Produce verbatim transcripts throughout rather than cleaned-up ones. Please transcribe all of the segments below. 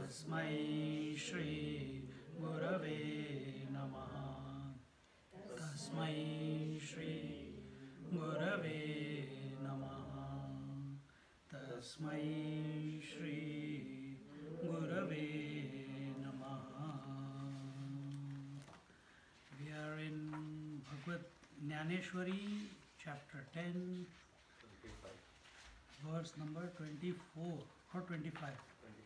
तस्मै श्री गुरवे नमः। तस्मै श्री गुरवे नमः। तस्मै श्री गुरवे नमः। We are in Bhagavad Jnaneshwari, chapter ten, verse number twenty-four or twenty-five.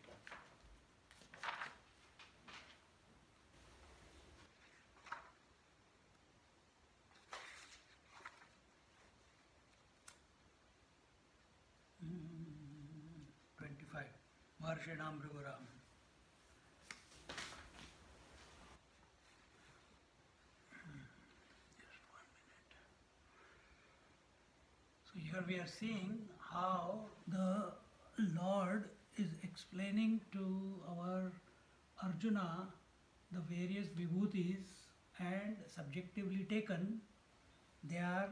twenty-five. Maharshinam Bhriguram. Just one minute. So here we are seeing how the Lord is explaining to our Arjuna the various vibhutis, and subjectively taken they are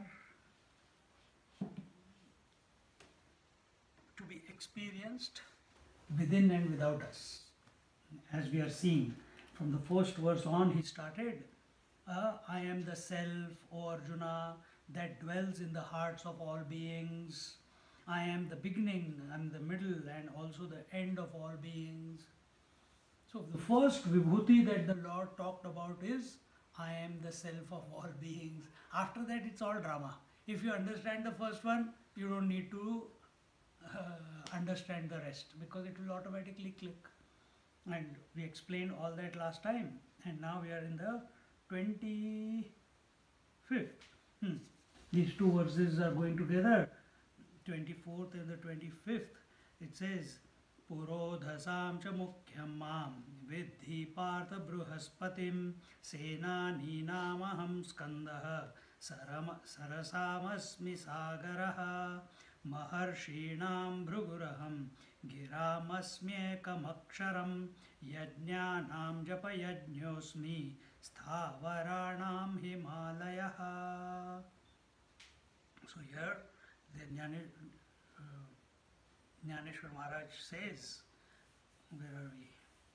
to be experienced within and without us. As we are seeing from the first verse on, he started, uh, I am the self, O Arjuna, that dwells in the hearts of all beings. I am the beginning, I am the middle, and also the end of all beings. So the first vibhuti that the Lord talked about is, I am the self of all beings. After that it's all drama. If you understand the first one, you don't need to uh, understand the rest, because it will automatically click. And we explained all that last time, and now we are in the twenty-fifth. Hmm. These two verses are going together, twenty-fourth and the twenty-fifth. It says, Purodhasam cha mukhyam mam vidhi partha bruhaspatim senani namaham skandaha sarama sarasamasmi sagaraha maharshinam bhruguraham giramasmyekamaksharam yajnanam japayajñosmi sthavaranam himalayaha. So here the Jnane, uh, Jnaneshwar Maharaj says, where are we?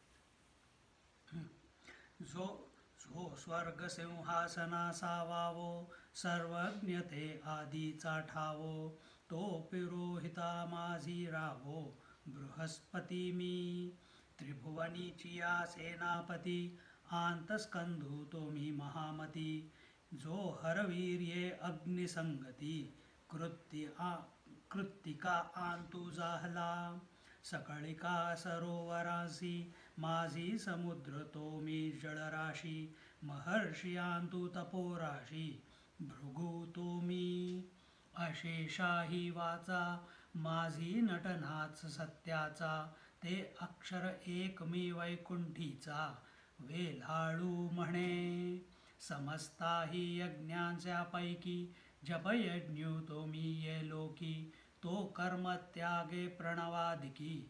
So, so Swarga Simhasana Savavo Sarvajñate Adi Chathavo To Pirohita Mazi Ravo Bruhaspatimi Tribhuvani Chiya Senapati Antaskandhu Tomi Mahamati Jo Haravirye Agni Sangati Kruttika Antu Zahala Sakalika Sarovarasi Mazi Samudra Tomi Jadarashi Maharshi Antu Taporashi Bhrugu Tomi Asheshahi Vacha Mazi Natanats Satyacha Te Akshara Ekmi Vaikunticha Velhalu Mane Samastahi Yajnancha Paiki Japayajñu Tomi Ye Loki To Karma Tyage Pranavadiki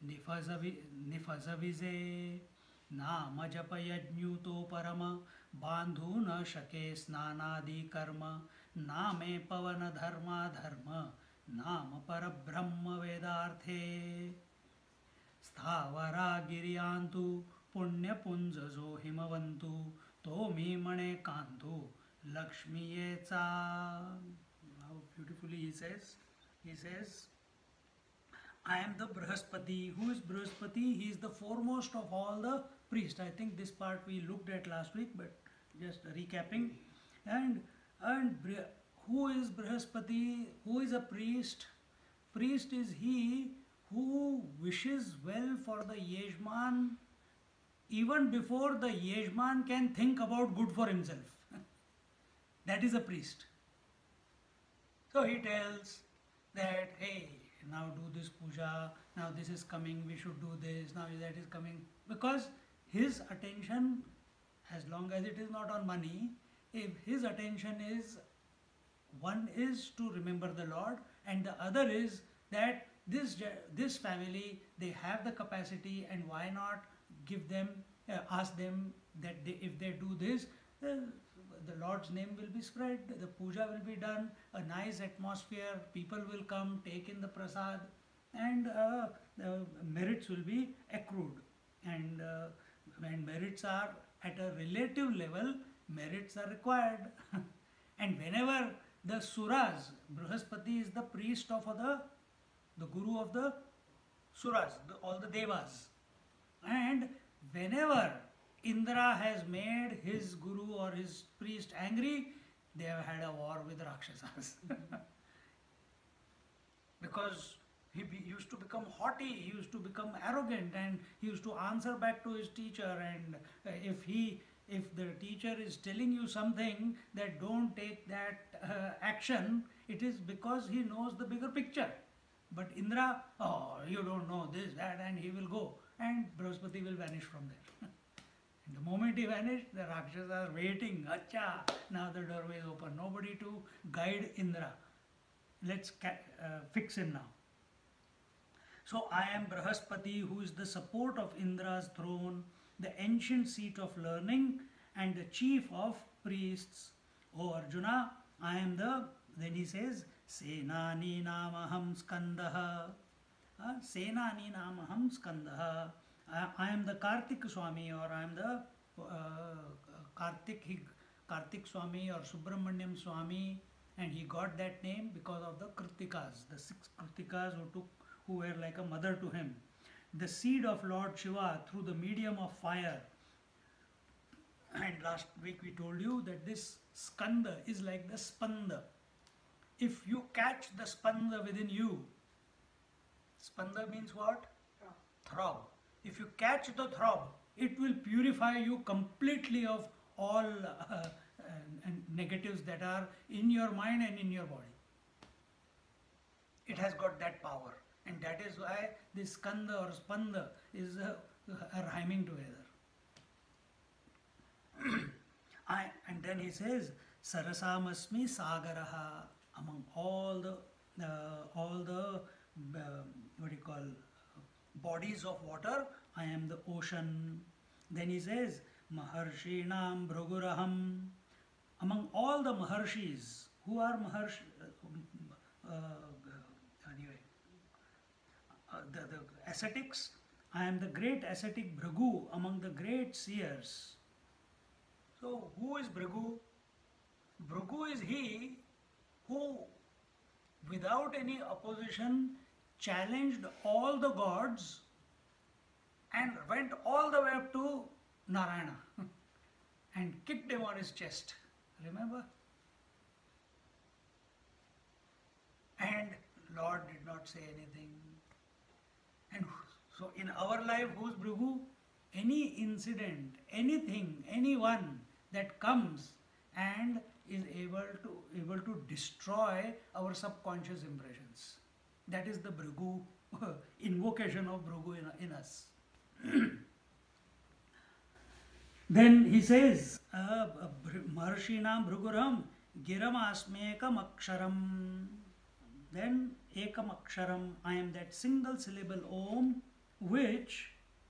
Nifazavize Nama Japayajñu To Parama Bandhu Na Shake Snanadi Karma Name Pavana Dharma Dharma Nama Parabrahma Vedarthe Sthavara Giryantu Punya Punjazo Himavantu Tomi Mane Kantu Lakshmi Yecha. How beautifully he says. He says, I am the Brihaspati. Who is Brihaspati? He is the foremost of all the priests. I think this part we looked at last week, but just recapping. And, and who is Brihaspati? Who is a priest? Priest is he who wishes well for the Yajman even before the Yajman can think about good for himself. That is a priest. So he tells that, hey, now do this puja, now this is coming, we should do this, now that is coming. Because his attention, as long as it is not on money, if his attention is, one is to remember the Lord, and the other is that this, this family, they have the capacity, and why not give them, uh, ask them that they, if they do this, uh, the Lord's name will be spread, the puja will be done, a nice atmosphere, people will come, take in the prasad, and uh, the merits will be accrued. And uh, when merits are at a relative level, merits are required. And whenever the Suras, Brihaspati is the priest of the, the guru of the Suras, the, all the Devas. And whenever Indra has made his guru or his priest angry, they have had a war with Rakshasas. Because he be, used to become haughty, he used to become arrogant, and he used to answer back to his teacher. And uh, if he, if the teacher is telling you something that don't take that uh, action, it is because he knows the bigger picture. But Indra, oh, you don't know this, that, and he will go, and Brihaspati will vanish from there. And the moment he vanished, the Rakshasas are waiting. Acha, now the doorway is open. Nobody to guide Indra. Let's uh, fix him now. So I am Brihaspati, who is the support of Indra's throne, the ancient seat of learning, and the chief of priests. O Arjuna, I am the, then he says, Senani namaham skandaha. Uh, Senani namaham skandaha. I, I am the Kartik Swami, or I am the uh, Kartik, Kartik Swami or Subramanyam Swami, and he got that name because of the Kritikas, the six Kritikas who took, who were like a mother to him. The seed of Lord Shiva through the medium of fire. And last week we told you that this skanda is like the spanda. If you catch the spanda within you, spanda means what? Throb. If you catch the throb, it will purify you completely of all uh, uh, negatives that are in your mind and in your body. It has got that power, and that is why this skanda or spanda is uh, uh, rhyming together. I, and then he says, Sarasamasmi Sagaraha. Among all the uh, all the uh, what do you call bodies of water, I am the ocean. Then he says, Maharshinam Bhruguraham. Among all the Maharshis, who are Maharshi, uh, uh, anyway, uh, the, the ascetics, I am the great ascetic Bhrigu among the great seers. So, who is Bhrigu? Bhrigu is he who, without any opposition, challenged all the gods and went all the way up to Narayana and kicked him on his chest. Remember? And Lord did not say anything. And so in our life, who's Bhrigu? Any incident, anything, anyone that comes and is able to able to destroy our subconscious impressions. That is the Bhrigu, invocation of Bhrigu in, in us. Then he says, uh, Maharshinam Bhriguram Giram Asmekam Aksharam. Then Ekam Aksharam, I am that single syllable Om, which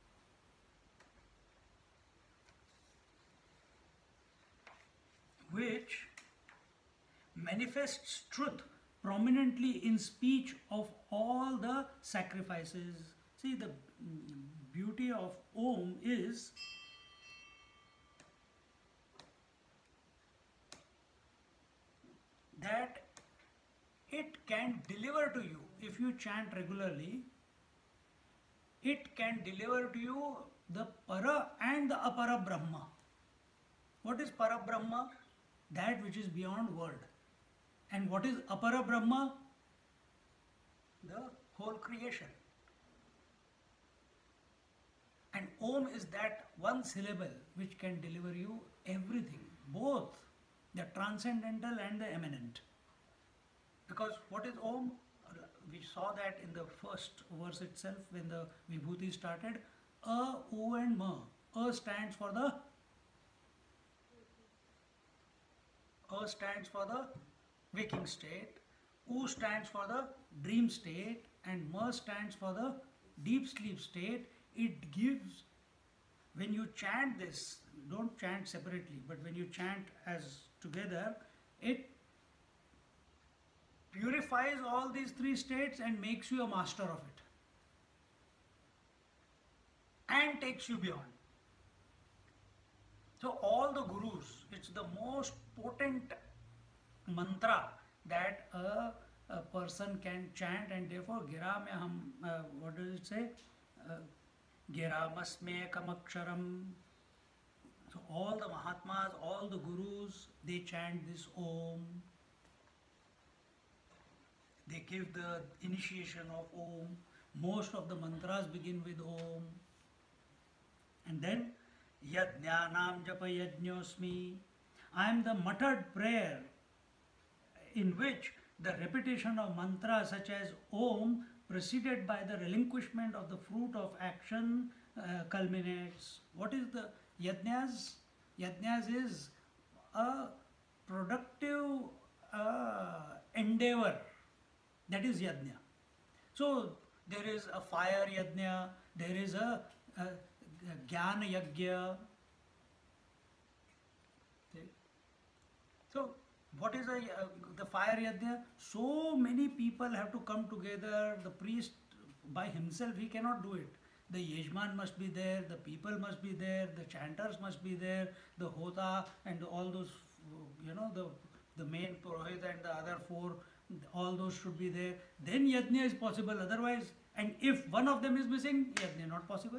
which manifests truth prominently in speech of all the sacrifices. See, the beauty of Om is that it can deliver to you, if you chant regularly, it can deliver to you the Para and the Apara Brahma. What is Para Brahma? That which is beyond word. And what is Apara Brahma? The whole creation. And Om is that one syllable which can deliver you everything, both the transcendental and the immanent. Because what is Om? We saw that in the first verse itself when the Vibhuti started. A, U and Ma. A stands for the A stands for the waking state, U stands for the dream state, and Ma stands for the deep sleep state. It gives, when you chant this, don't chant separately, but when you chant as together, it purifies all these three states and makes you a master of it. And and takes you beyond. So all the gurus, it's the most potent mantra that a, a person can chant, and therefore gira mein hum, uh, what does it say? Uh, gira masmekam aksharam. So all the Mahatmas, all the gurus, they chant this Om. They give the initiation of Om. Most of the mantras begin with Om. And then Yajnanam Japa Yajñosmi. I am the muttered prayer in which the repetition of mantras such as Om preceded by the relinquishment of the fruit of action uh, culminates. What is the Yajnas? Yajnas is a productive uh, endeavor. That is Yajna. So there is a fire Yajna, there is a, a, a Jnana Yajna. So what is a, uh, the fire Yajna? So many people have to come together. The priest by himself, he cannot do it. The Yajman must be there, the people must be there, the chanters must be there, the Hota and all those, you know, the, the main Purohit and the other four, all those should be there. Then Yajna is possible, otherwise, and if one of them is missing, Yajna not possible.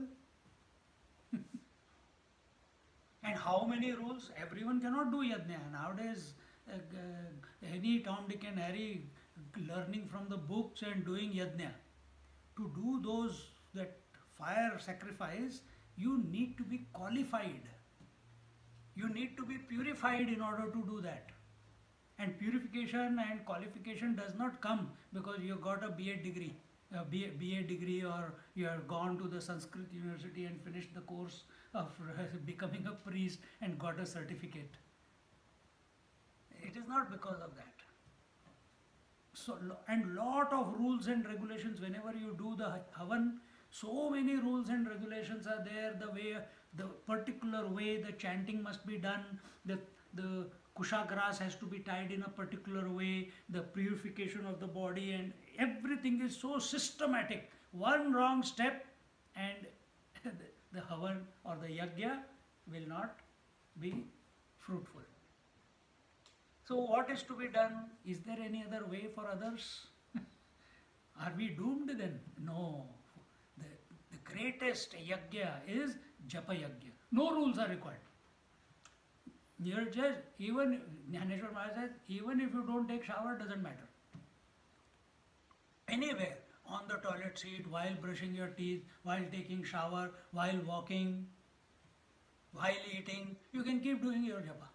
And how many rules? Everyone cannot do Yajna. Nowadays, uh, uh, any Tom, Dick and Harry learning from the books and doing Yajna. To do those, that fire sacrifice, you need to be qualified. You need to be purified in order to do that. And purification and qualification does not come because you got a B A degree, a B A, B A degree, or you have gone to the Sanskrit University and finished the course of becoming a priest and got a certificate. It is not because of that. So, and lot of rules and regulations whenever you do the Havan. So many rules and regulations are there, the way, the particular way the chanting must be done, the, the kusha grass has to be tied in a particular way, the purification of the body, and everything is so systematic. One wrong step and the, the havan or the yajna will not be fruitful. So what is to be done? Is there any other way for others? Are we doomed then? No. The, the greatest yajna is japa yajna. No rules are required. You're just, even Jnaneshwar Maharaj says, even if you don't take shower, doesn't matter. Anywhere, on the toilet seat, while brushing your teeth, while taking shower, while walking, while eating, you can keep doing your japa.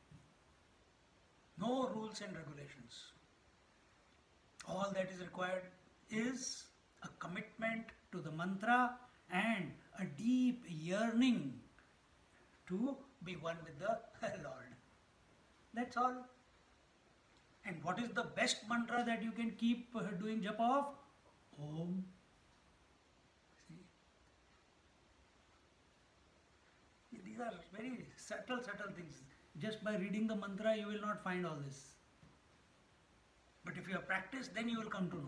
No rules and regulations. All that is required is a commitment to the mantra and a deep yearning to be one with the Lord. That's all. And what is the best mantra that you can keep uh, doing japa of? Om. See? These are very subtle, subtle things. Just by reading the mantra, you will not find all this. But if you have practiced, then you will come to know.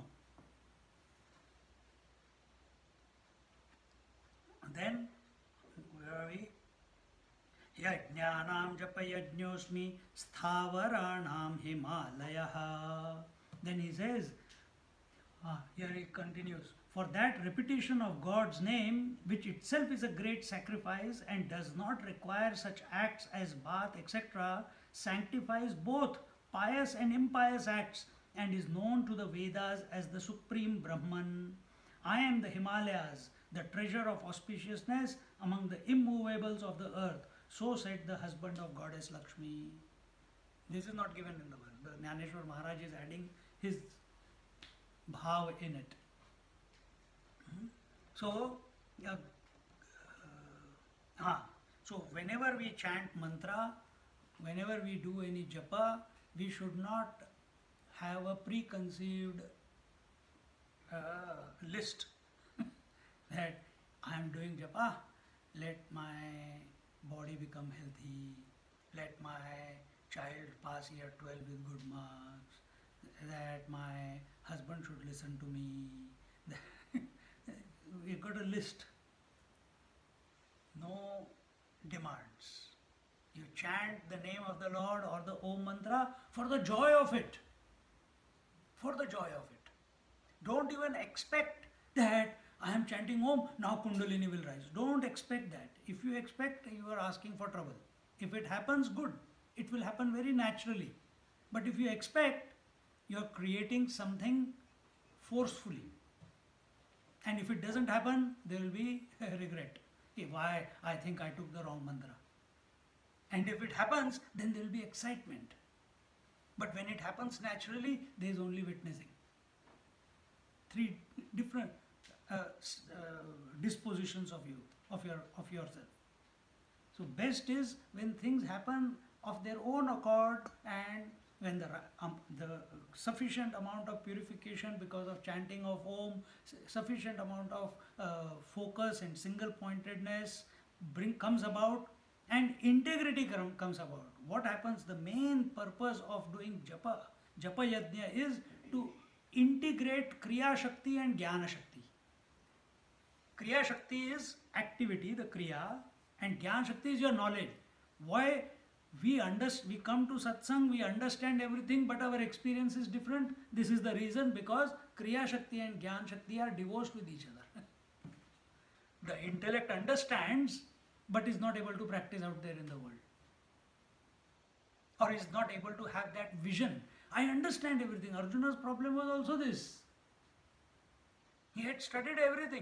And then, where are we? Yajnanam japa yajñosmi sthavaranam himalayaha. Then he says, ah, here he continues, for that repetition of God's name, which itself is a great sacrifice and does not require such acts as bath, et cetera, sanctifies both pious and impious acts and is known to the Vedas as the supreme Brahman. I am the Himalayas, the treasure of auspiciousness among the immovables of the earth. So said the husband of Goddess Lakshmi. This is not given in the verse. The Jnaneshwar Maharaj is adding his bhav in it. Hmm? So, uh, uh, so whenever we chant mantra, whenever we do any japa, we should not have a preconceived uh, list that I am doing japa, let my body become healthy, let my child pass year twelve with good marks, that my husband should listen to me. We got a list. no demands. You chant the name of the Lord or the Om mantra for the joy of it. For the joy of it. Don't even expect that I am chanting Om, now Kundalini will rise. Don't expect that. If you expect, you are asking for trouble. If it happens, good. It will happen very naturally. But if you expect, you are creating something forcefully. And if it doesn't happen, there will be regret. Okay, why I think I took the wrong mantra. And if it happens, then there will be excitement. But when it happens naturally, there is only witnessing. Three different uh, uh, dispositions of you, of your of yourself. So best is when things happen of their own accord, and when the um, the sufficient amount of purification because of chanting of Om, sufficient amount of uh, focus and single pointedness bring comes about, and integrity comes about. What happens? The main purpose of doing japa, japa yajna is to integrate Kriya Shakti and Jnana Shakti. Kriya Shakti is activity, the Kriya, and Jnana Shakti is your knowledge. Why we understand, we come to satsang, we understand everything, but our experience is different. This is the reason, because Kriya Shakti and Jnana Shakti are divorced with each other. The intellect understands, but is not able to practice out there in the world, or is not able to have that vision. I understand everything. Arjuna's problem was also this. He had studied everything.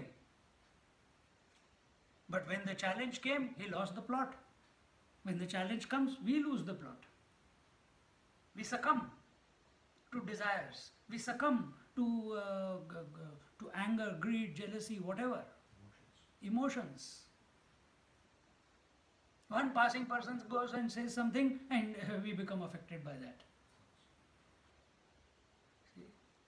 But when the challenge came, he lost the plot. When the challenge comes, we lose the plot. We succumb to desires. We succumb to, uh, g- g- to anger, greed, jealousy, whatever. Emotions. Emotions. One passing person goes and says something, and uh, we become affected by that. See?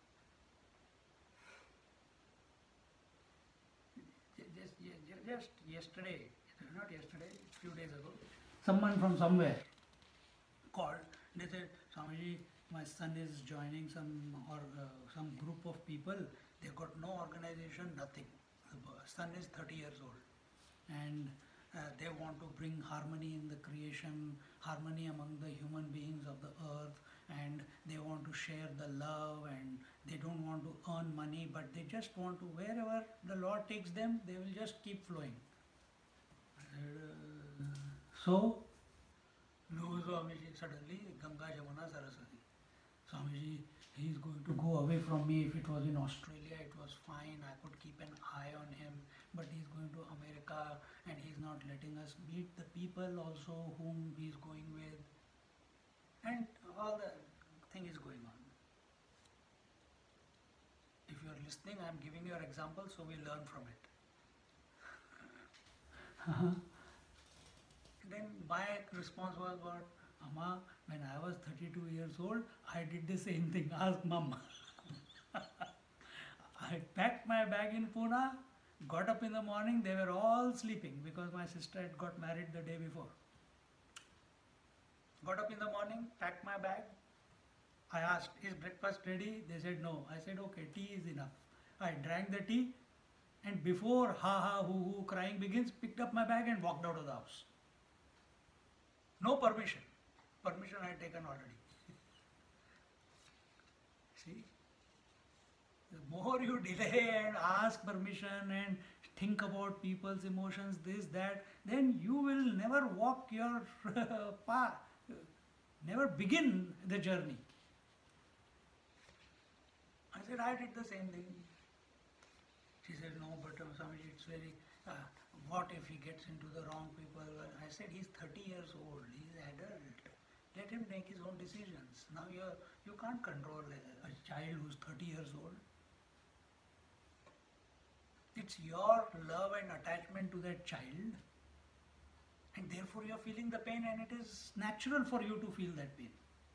Just, just yesterday, not yesterday, a few days ago, someone from somewhere called. They said, Swamiji, my son is joining some or uh, some group of people. They got no organization, nothing. The son is thirty years old, and uh, they want to bring harmony in the creation, harmony among the human beings of the earth, and they want to share the love, and they don't want to earn money, but they just want to, wherever the Lord takes them, they will just keep flowing. Uh, so, no, Swamiji, suddenly Ganga, Jamuna, Saraswati. Swamiji, he is going to go away from me. If it was in Australia, it was fine. I could keep an eye on him. But he is going to America, and he is not letting us meet the people also whom he is going with. And all the thing is going on. If you are listening, I am giving you an example, so we learn from it. Then my response was what? Amma, when I was thirty-two years old, I did the same thing. Ask Mum. I packed my bag in Pune, got up in the morning, they were all sleeping because my sister had got married the day before. Got up in the morning, packed my bag. I asked, is breakfast ready? They said no. I said, okay, tea is enough. I drank the tea, and before ha ha hoo hoo crying begins, picked up my bag and walked out of the house. No permission. Permission I had taken already. See? The more you delay and ask permission and think about people's emotions, this, that, then you will never walk your path, never begin the journey. I said, I did the same thing. She said, no, but uh, Swamiji, it's very, uh, what if he gets into the wrong people? I said, he's thirty years old, he's adult. Let him make his own decisions. Now you're, you can't control a, a child who's thirty years old. It's your love and attachment to that child, and therefore you're feeling the pain, and it is natural for you to feel that pain.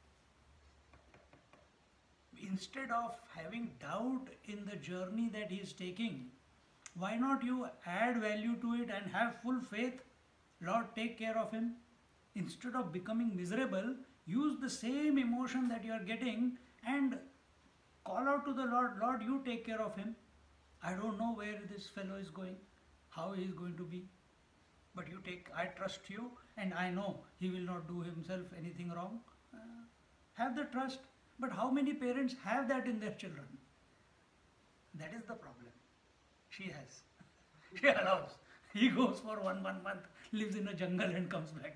Instead of having doubt in the journey that he is taking, why not you add value to it and have full faith? Lord, take care of him. Instead of becoming miserable, use the same emotion that you are getting and call out to the Lord, Lord, you take care of him. I don't know where this fellow is going, how he is going to be. But you take, I trust you and I know he will not do himself anything wrong. Uh, have the trust. But how many parents have that in their children? That is the problem. She has. She allows. He goes for one, one month, lives in a jungle and comes back.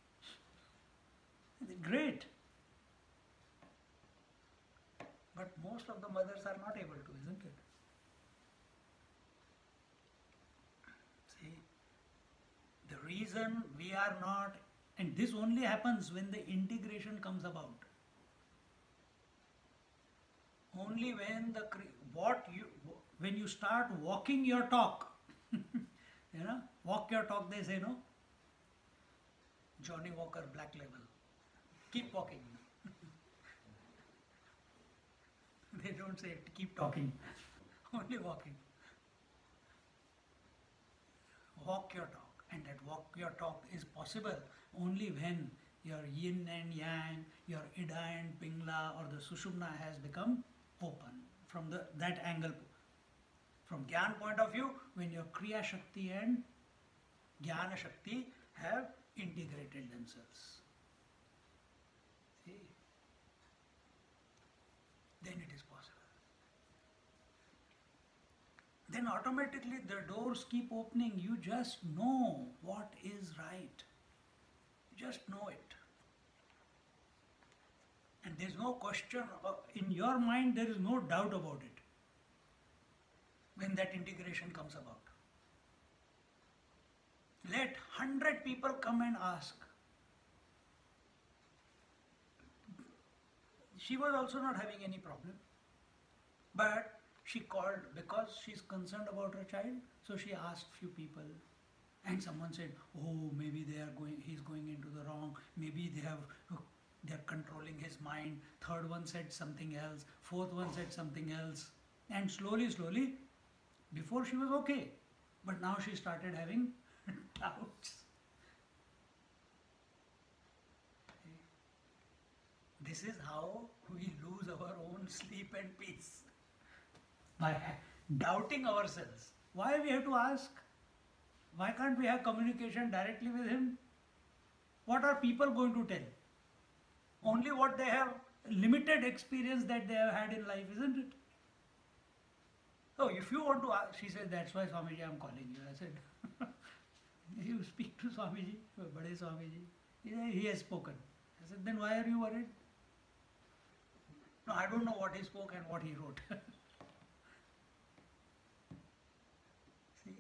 Great. But most of the mothers are not able to, isn't it? See, the reason we are not, and this only happens when the integration comes about. Only when the, what you, when you start walking your talk, you know, walk your talk, they say, no? Johnny Walker, Black Label. Keep walking. They don't say it, keep talking. Only walking. Walk your talk. And that walk your talk is possible only when your yin and yang, your ida and pingla or the sushumna has become open from the that angle. From Gyan point of view, when your Kriya Shakti and Jnana Shakti have integrated themselves. See? Then it is possible. Then automatically the doors keep opening. You just know what is right. You just know it. And there is no question, in your mind there is no doubt about it when that integration comes about. Let hundred people come and ask. She was also not having any problem, but she called because she's concerned about her child, so she asked few people, and someone said, oh, maybe they are going, he's going into the wrong, maybe they have, they're controlling his mind. Third one said something else, fourth one said something else, and slowly, slowly, before she was okay, but now she started having doubts. This is how we lose our own sleep and peace. By doubting ourselves. Why we have to ask? Why can't we have communication directly with him? What are people going to tell? Only what they have, limited experience that they have had in life, isn't it? So if you want to ask, she said, that's why Swamiji, I'm calling you. I said, you speak to Swamiji, Bade Swamiji. He said, he has spoken. I said, then why are you worried? No, I don't know what he spoke and what he wrote. See,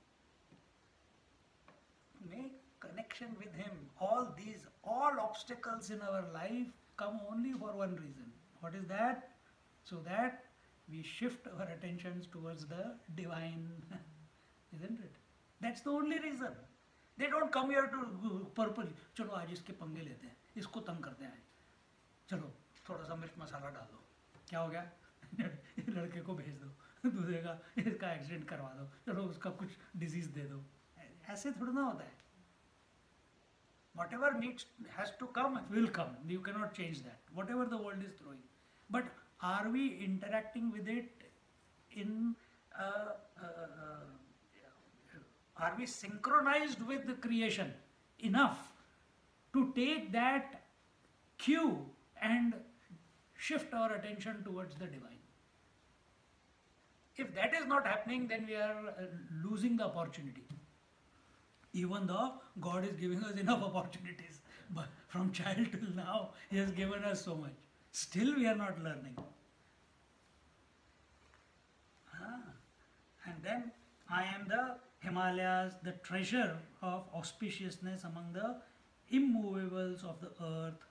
make connection with him. All these, all obstacles in our life come only for one reason. What is that? So that we shift our attentions towards the divine, isn't it? That's the only reason. They don't come here to purposely, चलो आज इसके पंगे लेते हैं, इसको तंग करते हैं, चलो थोड़ा सा मिर्च मसाला डाल दो, क्या हो गया? लड़के को भेज दो, दूसरे का इसका एक्सीडेंट करवा दो, चलो उसका कुछ डिजीज दे दो. ऐसे थोड़ा ना होता है. Whatever needs has to come will come. You cannot change that. Whatever the world is throwing, but are we interacting with it in? Uh, uh, uh, are we synchronized with the creation enough to take that cue and shift our attention towards the divine? If that is not happening, then we are uh, losing the opportunity. Even though God is giving us enough opportunities, but from child till now, He has given us so much. Still we are not learning. Ah. And then I am the Himalayas, the treasure of auspiciousness among the immovables of the earth,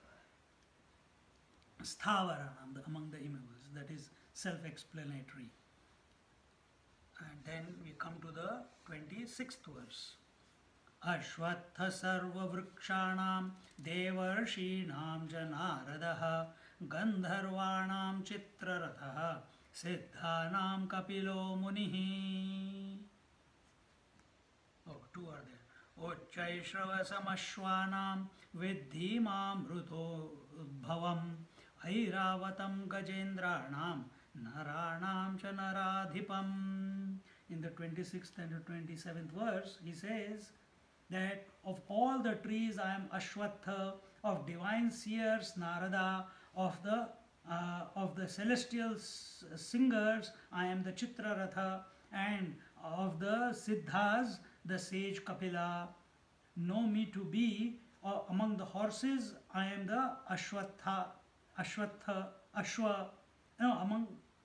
Sthavaranam, among the immovables. That is self-explanatory. And then we come to the twenty-sixth verse. Ashvatha sarva vrikshanam devarshīnām janāradaha gandharvānām chitraratha siddhānām kapilo munihi. Oh, two are there. Uchchaishravasam viddhi mamruto bhavam airavatam gajendranam naranam cha naradhipam. In the twenty-sixth and the twenty-seventh verse, he says, that of all the trees I am Ashwatha, of divine seers Narada, of the uh, of the celestial s- singers I am the Chitraratha, and of the Siddhas the sage Kapila. Know me to be uh, among the horses I am the Ashwatha, Ashwatha, Ashwa. No, among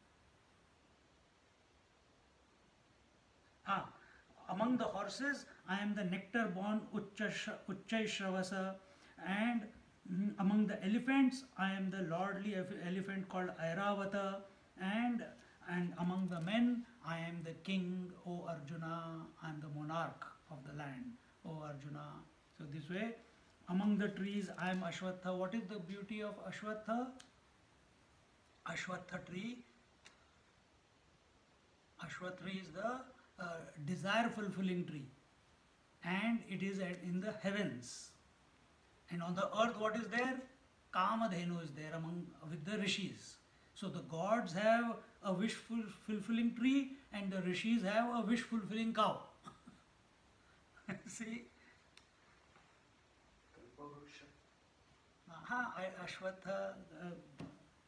Ah, among the horses, I am the nectar born Uchchaishravasa, and mm, among the elephants, I am the lordly elephant called Airavata, and and among the men, I am the king, O Arjuna, I am the monarch of the land, O Arjuna. So this way, among the trees, I am Ashwatha. What is the beauty of Ashwatha? Ashwatha tree Ashwatha is the uh, desire fulfilling tree, and it is at, in the heavens. And on the earth, what is there? Kamadhenu is there among with the rishis. So the gods have a wish fulfilling tree, and the rishis have a wish fulfilling cow. See? Aha, I- Ashwatha. Uh,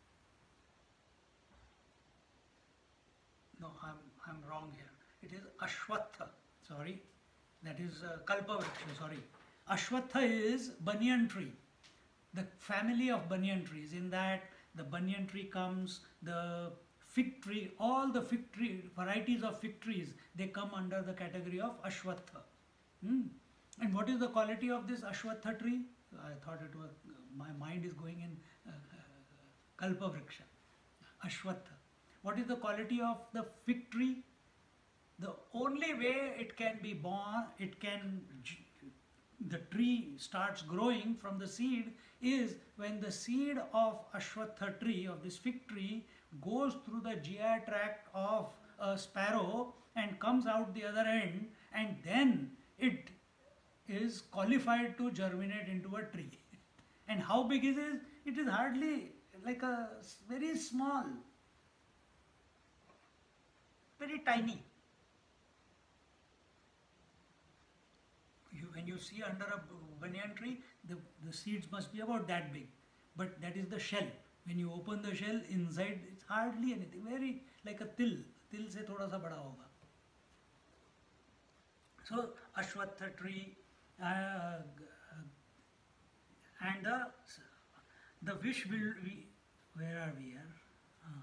no, I'm, I'm wrong here. It is Ashwatha. Sorry. That is uh, Kalpavriksha. Sorry. Ashwatha is banyan tree. The family of banyan trees. In that, the banyan tree comes, the fig tree, all the fig tree, varieties of fig trees, they come under the category of Ashwatha. Hmm. And what is the quality of this Ashwatha tree? I thought it was, my mind is going in uh, uh, Kalpavriksha. Ashwatha. What is the quality of the fig tree? The only way it can be born, it can, the tree starts growing from the seed is when the seed of Ashwatha tree, of this fig tree, goes through the G I tract of a sparrow and comes out the other end, and then it is qualified to germinate into a tree. And how big is it? It is hardly like a very small, very tiny. You, when you see under a banyan tree, the, the seeds must be about that big. But that is the shell. When you open the shell, inside it's hardly anything. Very like a til. Til se thoda sa bada hoga. So Ashwatha tree uh, and the the wish will be. Where are we here? Uh,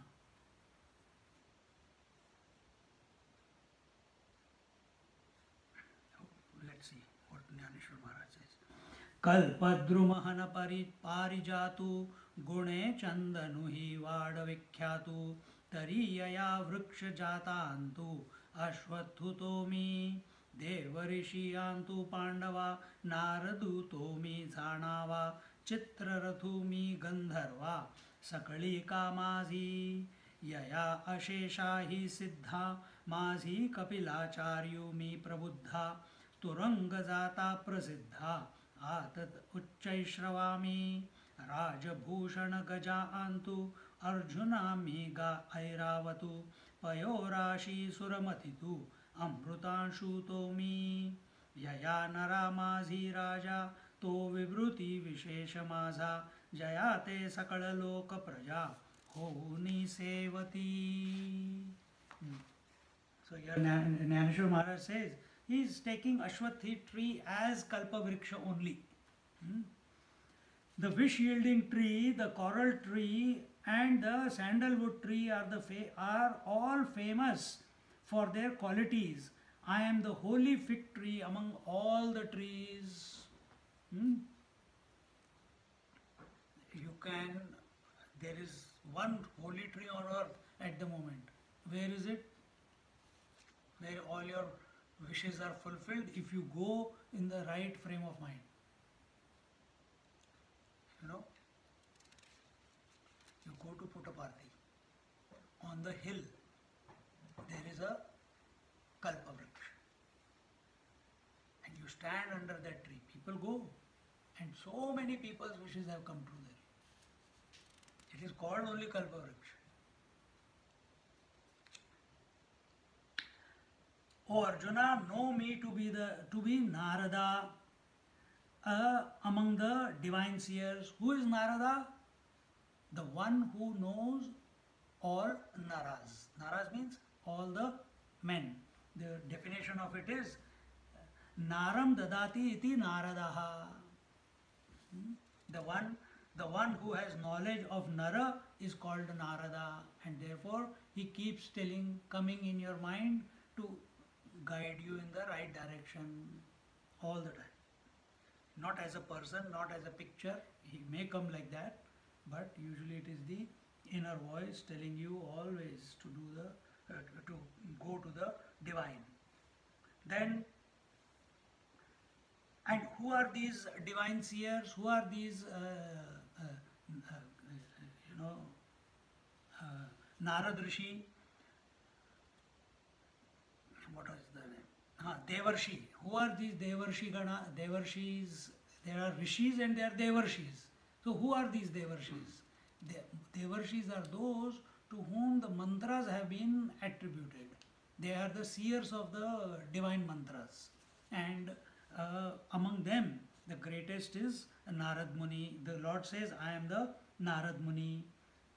let's see what Jnaneshwar Maharaj says. Kalpadrumahana parijatu gune chandanu hi vada vikhyatu tariyaya vriksha jatantu ashwathutomi devarishiyantu pandava naradutomi zanava चित्ररथुमी Gandharva सकलिका माझी यया अशेषा ही सिद्धा माझी कपिलाचार्युमी प्रबुद्धा तुरंग जाता प्रसिद्धा आतत उच्चैश्रवामी राजभूषण गजा आंतु अर्जुनामी गा ऐरावतु पयोराशि सुरमतितु अमृतांशुतोमी यया नरा माझी राजा तो विवृती विशेष माझा जयाते सकळ लोक प्रजा होनी सेवती. Hmm. So here Jnaneshwar Maharaj says he is taking Ashwathi tree as Kalpavriksha only. Hmm. The wish yielding tree, the coral tree and the sandalwood tree are, the fa are all famous for their qualities. I am the holy fig tree among all the trees. Hmm? You can, there is one holy tree on earth at the moment. Where is it? Where all your wishes are fulfilled if you go in the right frame of mind. You know, you go to Puttaparthi. On the hill, there is a Kalpavriksha. And you stand under that tree. People go. And so many people's wishes have come true there. It is called only Kalpavriksha. O Arjuna, know me to be the to be Narada uh, among the divine seers. Who is Narada? The one who knows all Naras. Naras means all the men. The definition of it is Naram dadati iti Naradaha. The one, the one who has knowledge of Nara is called Narada, and therefore he keeps telling, coming in your mind to guide you in the right direction all the time. Not as a person, not as a picture. He may come like that, but usually it is the inner voice telling you always to do the uh, to go to the divine. Then, and who are these divine seers? Who are these, uh, uh, uh, you know, uh, Narad Rishi? What was the name? Ah, Devarshi. Who are these Devarshi Gana? Devarshis. There are Rishis and there are Devarshis. So who are these Devarshis? De Devarshis are those to whom the mantras have been attributed. They are the seers of the divine mantras. And uh, among them, the greatest is Narad Muni. The Lord says, I am the Narad Muni.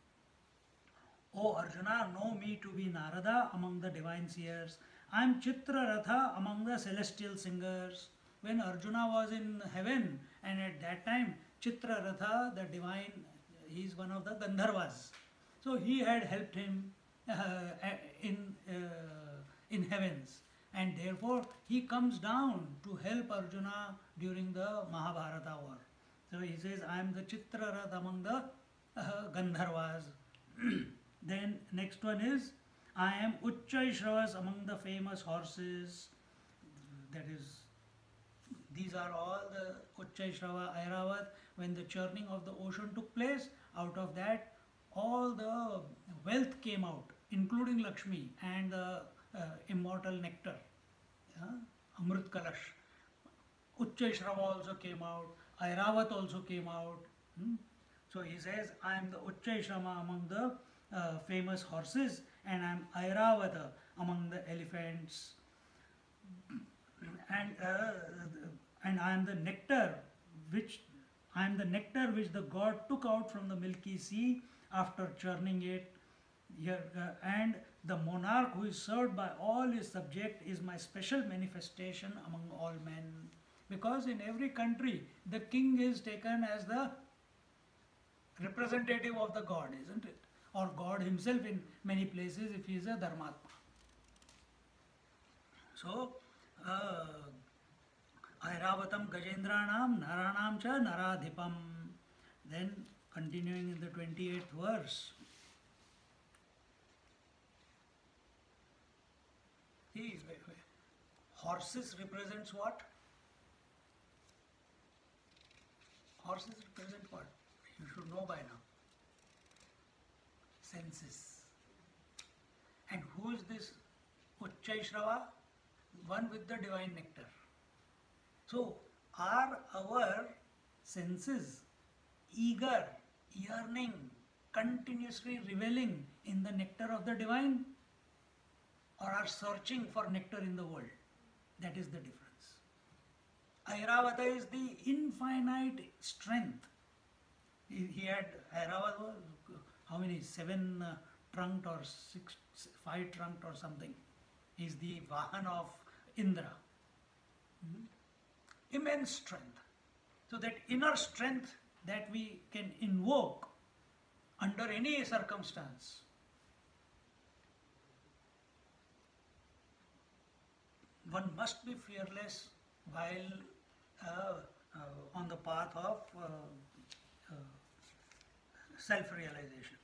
O Arjuna, know me to be Narada among the divine seers. I am Chitraratha among the celestial singers. When Arjuna was in heaven, and at that time Chitraratha, the divine, he is one of the Gandharvas. So he had helped him uh, in, uh, in heavens. And therefore he comes down to help Arjuna during the Mahabharata war. So he says, I am the Chitrarath among the uh, Gandharvas. Then next one is, I am Uchchaishravas among the famous horses. That is, these are all the Uchchaishrava, Airavat. When the churning of the ocean took place, out of that all the wealth came out, including Lakshmi and the uh, immortal nectar, yeah? Amrit Kalash. Uchchaishrava also came out, Airavat also came out. Hmm? So he says, I am the Uchchaishrava among the uh, famous horses, and I am Airavata among the elephants. And, uh, and I am the nectar which I am the nectar which the god took out from the milky sea after churning it. Here, uh, and the monarch who is served by all his subjects is my special manifestation among all men. Because in every country, the king is taken as the representative of the god, isn't it? Or God himself in many places if he is a Dharmatma. So, uh, Airavatam Gajendranam Naranam cha Naradhipam. Then continuing in the twenty-eighth verse. See, horses represents what? Horses represent what? You should know by now. Senses. And who is this Uchchaishrava? One with the divine nectar. So, are our senses eager, yearning, continuously reveling in the nectar of the divine, or are searching for nectar in the world? That is the difference. Airavata is the infinite strength. He, he had Airavata, how many? Seven uh, trunked or six, five trunked or something. He is the Vahan of Indra. Hmm? Immense strength. So that inner strength that we can invoke under any circumstance. One must be fearless while uh, uh, on the path of uh, uh, self-realization.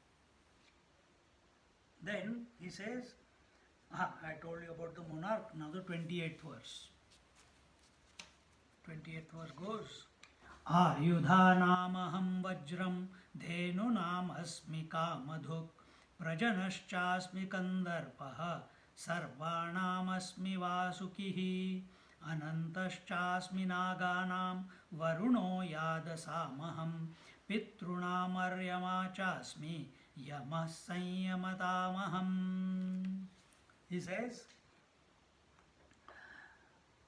Then he says, ah, I told you about the monarch, now the twenty-eighth verse. twenty-eighth verse goes, Ayudhanamaham vajram dhenunam asmi kamadhuk prajanashchasmi kandarpaha sarvanam asmi vasukihi anantaschasmi naganam varuno yadasamaham pitrunam aryama chasmi yamah sanyamatamahamam. He says,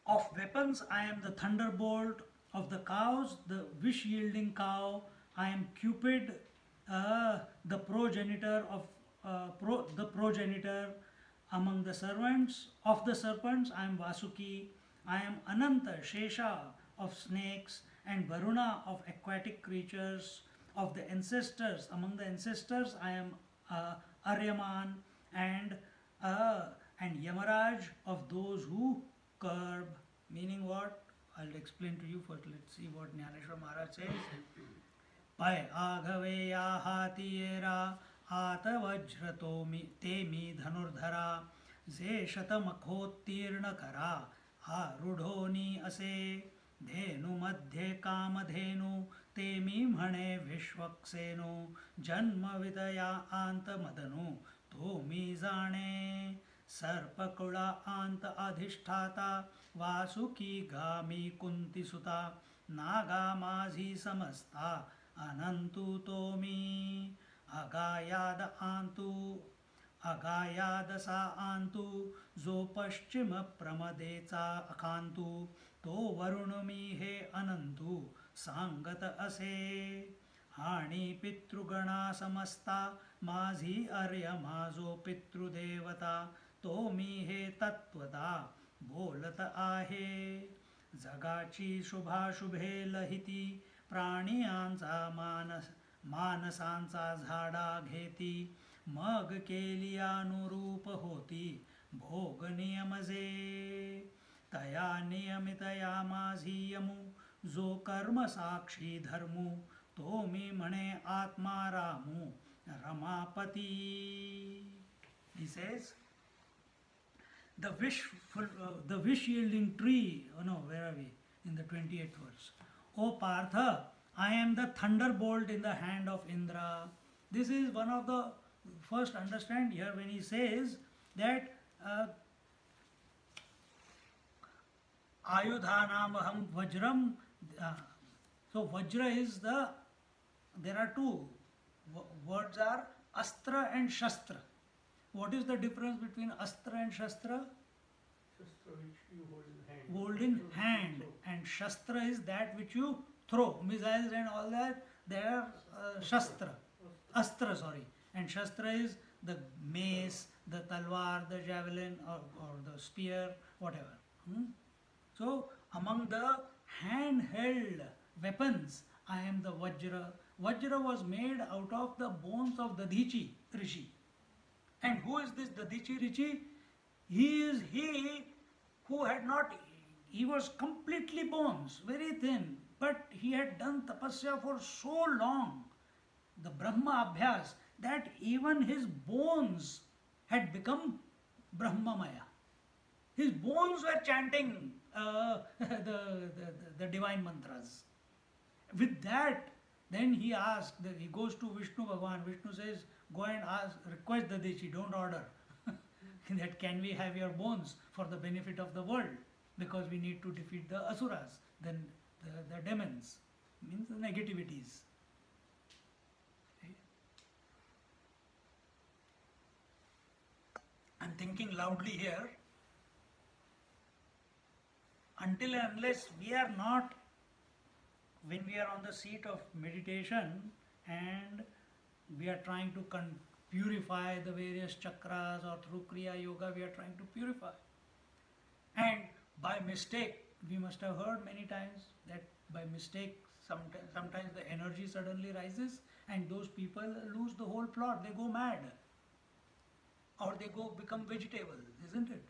Of weapons, I am the thunderbolt. Of the cows, the wish yielding cow. I am Cupid, uh, the progenitor of uh, pro, the progenitor among the servants. Of the serpents, I am Vasuki. I am Ananta, Shesha of snakes, and Varuna of aquatic creatures. Of the ancestors, among the ancestors, I am uh, Aryaman and uh, and Yamaraj of those who curb. Meaning what? I'll explain to you first. Let's see what Jnaneshwar Maharaj says. पय आघवेया हातियेरा आत वज्रतोमि तेमि धनुर्धरा जे शतमखोत्तीर्ण करा आरूढोनि असे धेनु मध्ये कामधेनु तेमि म्हणे विश्वक्सेनु जन्म विदया आंत मदनु तोमि जाणे सर्पकुळा आंत अधिष्ठाता वासुकी गामी कुंती सुता नागा माझी समस्ता अनंतु तोमी अगायाद आंतु अगायादसा आंतु जो पश्चिम प्रमदेचा अकांतु तो वरुण मी हे अनंतु सांगत असे आणि पितृगणा समस्ता माझी अर्य माझो पितृदेवता तो मी हे तत्वता बोलत आहे जगाची शुभाशुभे लहिती प्राणियांचा मानस मानसांचा झाडा घेती मग केली अनुरूप होती भोग नियमजे तया नियमितया माझी यमू जो कर्म साक्षी धर्मू तो मी म्हणे आत्मा Ramu Ramapati. He says the wish ful, uh, the wish yielding tree. Oh no, where are we? In the twenty-eighth verse. O Partha, I am the thunderbolt in the hand of Indra. This is one of the first understand here when he says that uh, Ayudhanam aham vajram. Uh, so Vajra is the, there are two words are Astra and Shastra. What is the difference between Astra and Shastra? Shastra which you hold in hand. Hold in hand, and Shastra is that which you throw. Missiles and all that, they are uh, Shastra. Astra, sorry. And Shastra is the mace, the talwar, the javelin, or, or the spear, whatever. Hmm? So, among the handheld weapons, I am the Vajra. Vajra was made out of the bones of Dadichi Rishi. And who is this Dadichi Rishi? He is he who had not, he was completely bones, very thin, but he had done tapasya for so long, the Brahma Abhyas, that even his bones had become Brahmamaya. His bones were chanting uh, the, the, the, the divine mantras. With that, then he asked, he goes to Vishnu Bhagavan. Vishnu says, go and ask, request Dadichi, don't order. That can we have your bones for the benefit of the world? Because we need to defeat the asuras, then the, the demons, means the negativities. I'm thinking loudly here. Until and unless we are not, when we are on the seat of meditation and we are trying to con- purify the various chakras, or through Kriya Yoga we are trying to purify. And by mistake, we must have heard many times that by mistake sometimes, sometimes the energy suddenly rises and those people lose the whole plot, they go mad. Or they go become vegetable, isn't it?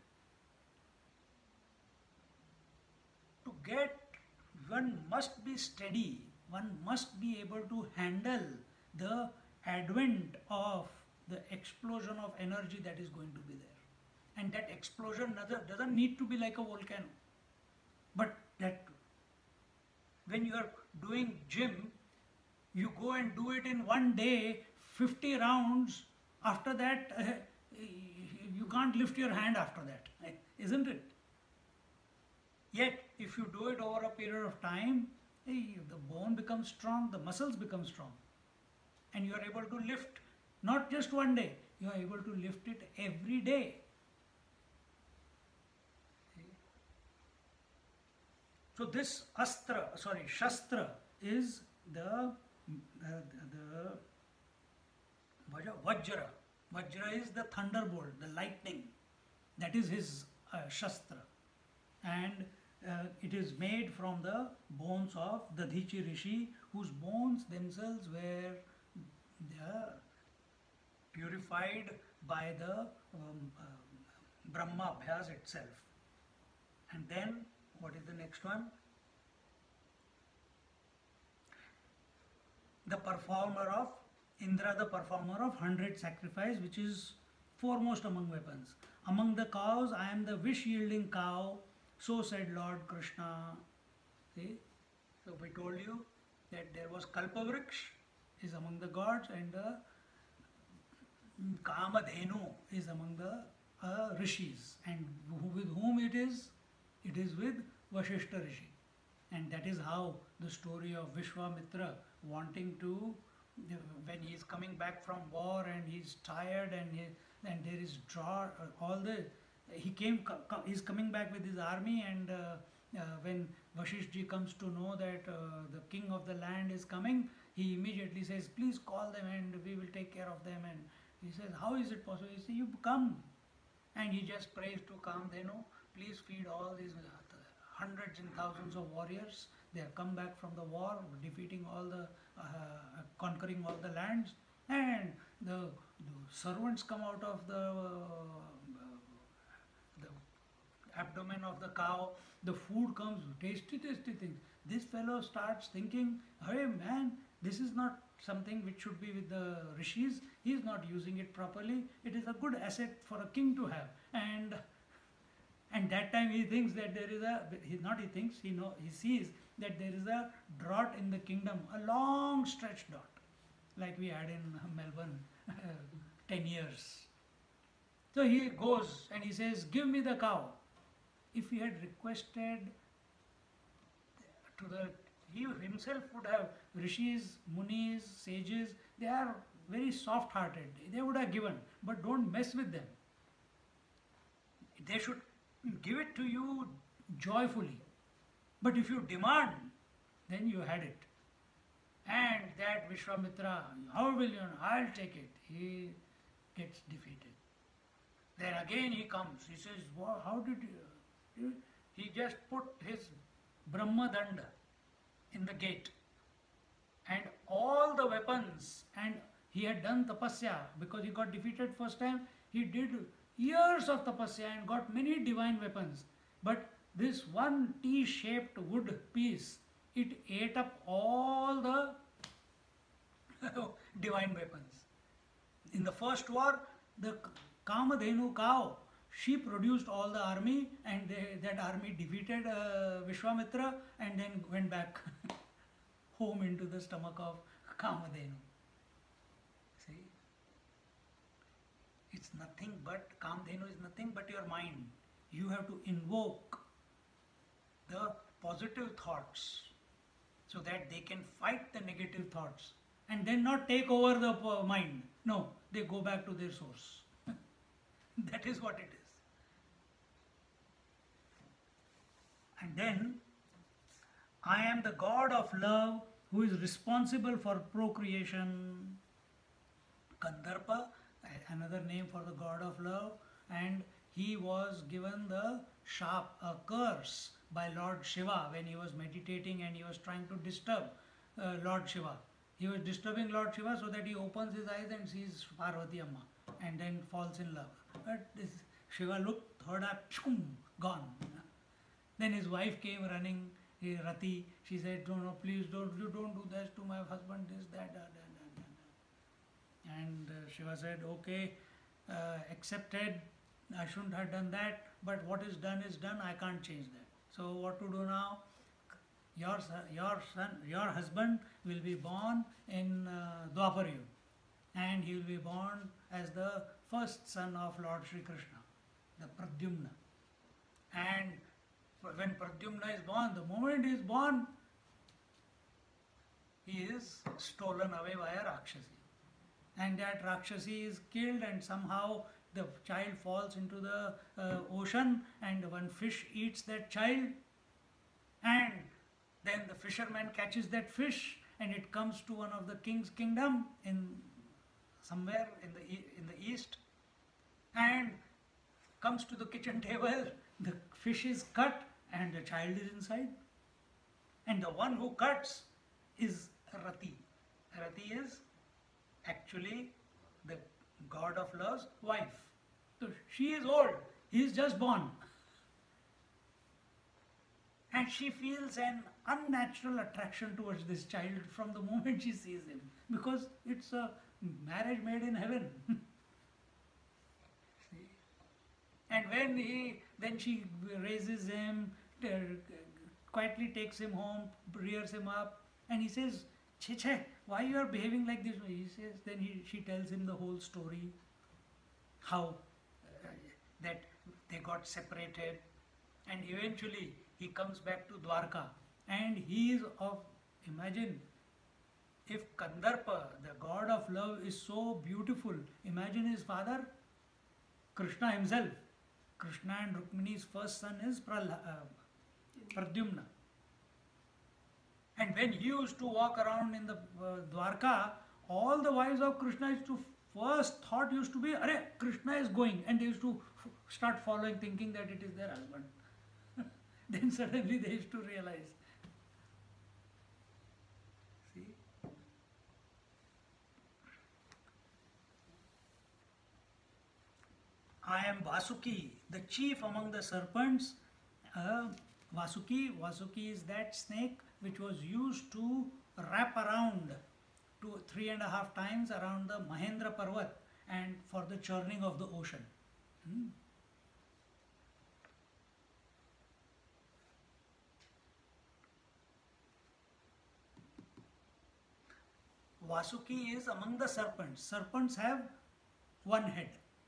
To get, one must be steady, one must be able to handle the advent of the explosion of energy that is going to be there. And that explosion doesn't need to be like a volcano. But that when you are doing gym, you go and do it in one day, fifty rounds, after that uh, you can't lift your hand after that, isn't it? Yet if you do it over a period of time, hey, the bone becomes strong, the muscles become strong. And you are able to lift, not just one day, you are able to lift it every day. So this astra, sorry, shastra is the uh, the Vajra. Vajra. Vajra is the thunderbolt, the lightning. That is his uh, shastra, and uh, it is made from the bones of Dadhichi Rishi, whose bones themselves were uh, purified by the um, uh, Brahma Abhyas itself. And then, what is the next one? The performer of Indra, the performer of hundred sacrifice, which is foremost among weapons. Among the cows, I am the wish-yielding cow, so said Lord Krishna. See? So we told you that there was Kalpavriksha is among the gods, and the Kamadhenu is among the uh, rishis. And with whom it is? It is with Vashishta Rishi. And that is how the story of Vishwamitra wanting to, when he is coming back from war and he is tired and he, and there is draw, all the, he came, he is coming back with his army, and uh, uh, when Vashishji comes to know that uh, the king of the land is coming, he immediately says, please call them and we will take care of them. And he says, how is it possible? He says, you come. And he just prays to Kamdhenu, please feed all these hundreds and thousands of warriors. They have come back from the war, defeating all the, uh, conquering all the lands. And the, the servants come out of the, uh, the abdomen of the cow. The food comes, tasty, tasty things. This fellow starts thinking, hey man, this is not something which should be with the rishis. He is not using it properly. It is a good asset for a king to have. And and that time he thinks that there is a, he not he thinks, he know, he sees that there is a drought in the kingdom, a long stretch drought, like we had in Melbourne ten years. So he goes and he says, give me the cow. If he had requested to the, he himself would have, rishis, munis, sages, they are very soft hearted, they would have given, but don't mess with them. They should give it to you joyfully. But if you demand, then you had it. And that Vishwamitra, how will you know? I'll take it. He gets defeated. Then again he comes. He says, well, how did you? He just put his Brahma Danda in the gate. And all the weapons, and he had done tapasya because he got defeated first time. He did years of tapasya and got many divine weapons. But this one T-shaped wood piece, it ate up all the divine weapons. In the first war, the Kamadhenu cow, she produced all the army, and they, that army defeated uh, Vishwamitra and then went back home into the stomach of Kamadhenu. See? It's nothing but, Kamadhenu is nothing but your mind. You have to invoke the positive thoughts so that they can fight the negative thoughts and then not take over the mind. No, they go back to their source. That is what it is. And then, I am the God of love who is responsible for procreation. Kandarpa, another name for the God of love, and he was given the sharp, a curse by Lord Shiva when he was meditating and he was trying to disturb uh, Lord Shiva. He was disturbing Lord Shiva so that he opens his eyes and sees Parvati Amma and then falls in love. But this Shiva looked, third up, gone. Then his wife came running, Rati. She said, no, no, please don't, you don't do this to my husband, this, that, that, that, that, that. And uh, Shiva said, okay, uh, accepted, I shouldn't have done that, but what is done is done, I can't change that. So what to do now? Your son, your son, your husband will be born in uh, Dwapar Yuga, and he will be born as the first son of Lord Shri Krishna, the Pradyumna. And when Pradyumna is born, the moment he is born, he is stolen away by a Rakshasi. And that Rakshasi is killed, and somehow the child falls into the uh, ocean, and one fish eats that child, And then the fisherman catches that fish and it comes to one of the king's kingdom in somewhere in the e- in the east, and comes to the kitchen table. The fish is cut and the child is inside, and the one who cuts is Rati. Rati is actually the god of love's wife. So she is old, he is just born. And she feels an unnatural attraction towards this child from the moment she sees him, because it's a marriage made in heaven. See? And when he, then she raises him, t- quietly takes him home, rears him up, and he says, "Che che, why you are behaving like this?" He says, then he, she tells him the whole story, how uh, that they got separated, and eventually he comes back to Dwarka, and he is of, imagine, if Kandarpa, the god of love, is so beautiful, imagine his father, Krishna himself. Krishna and Rukmini's first son is Pralha, uh, Pradyumna. And when he used to walk around in the uh, Dwarka, all the wives of Krishna used to, first thought used to be, "Arey, Krishna is going," and they used to f- start following, thinking that it is their husband. Then suddenly they used to realize. See? I am Vasuki, the chief among the serpents. Uh, Vasuki, Vasuki is that snake which was used to wrap around two, three and a half times around the Mahendra Parvat and for the churning of the ocean. Hmm? Vasuki is among the serpents. Serpents have one head.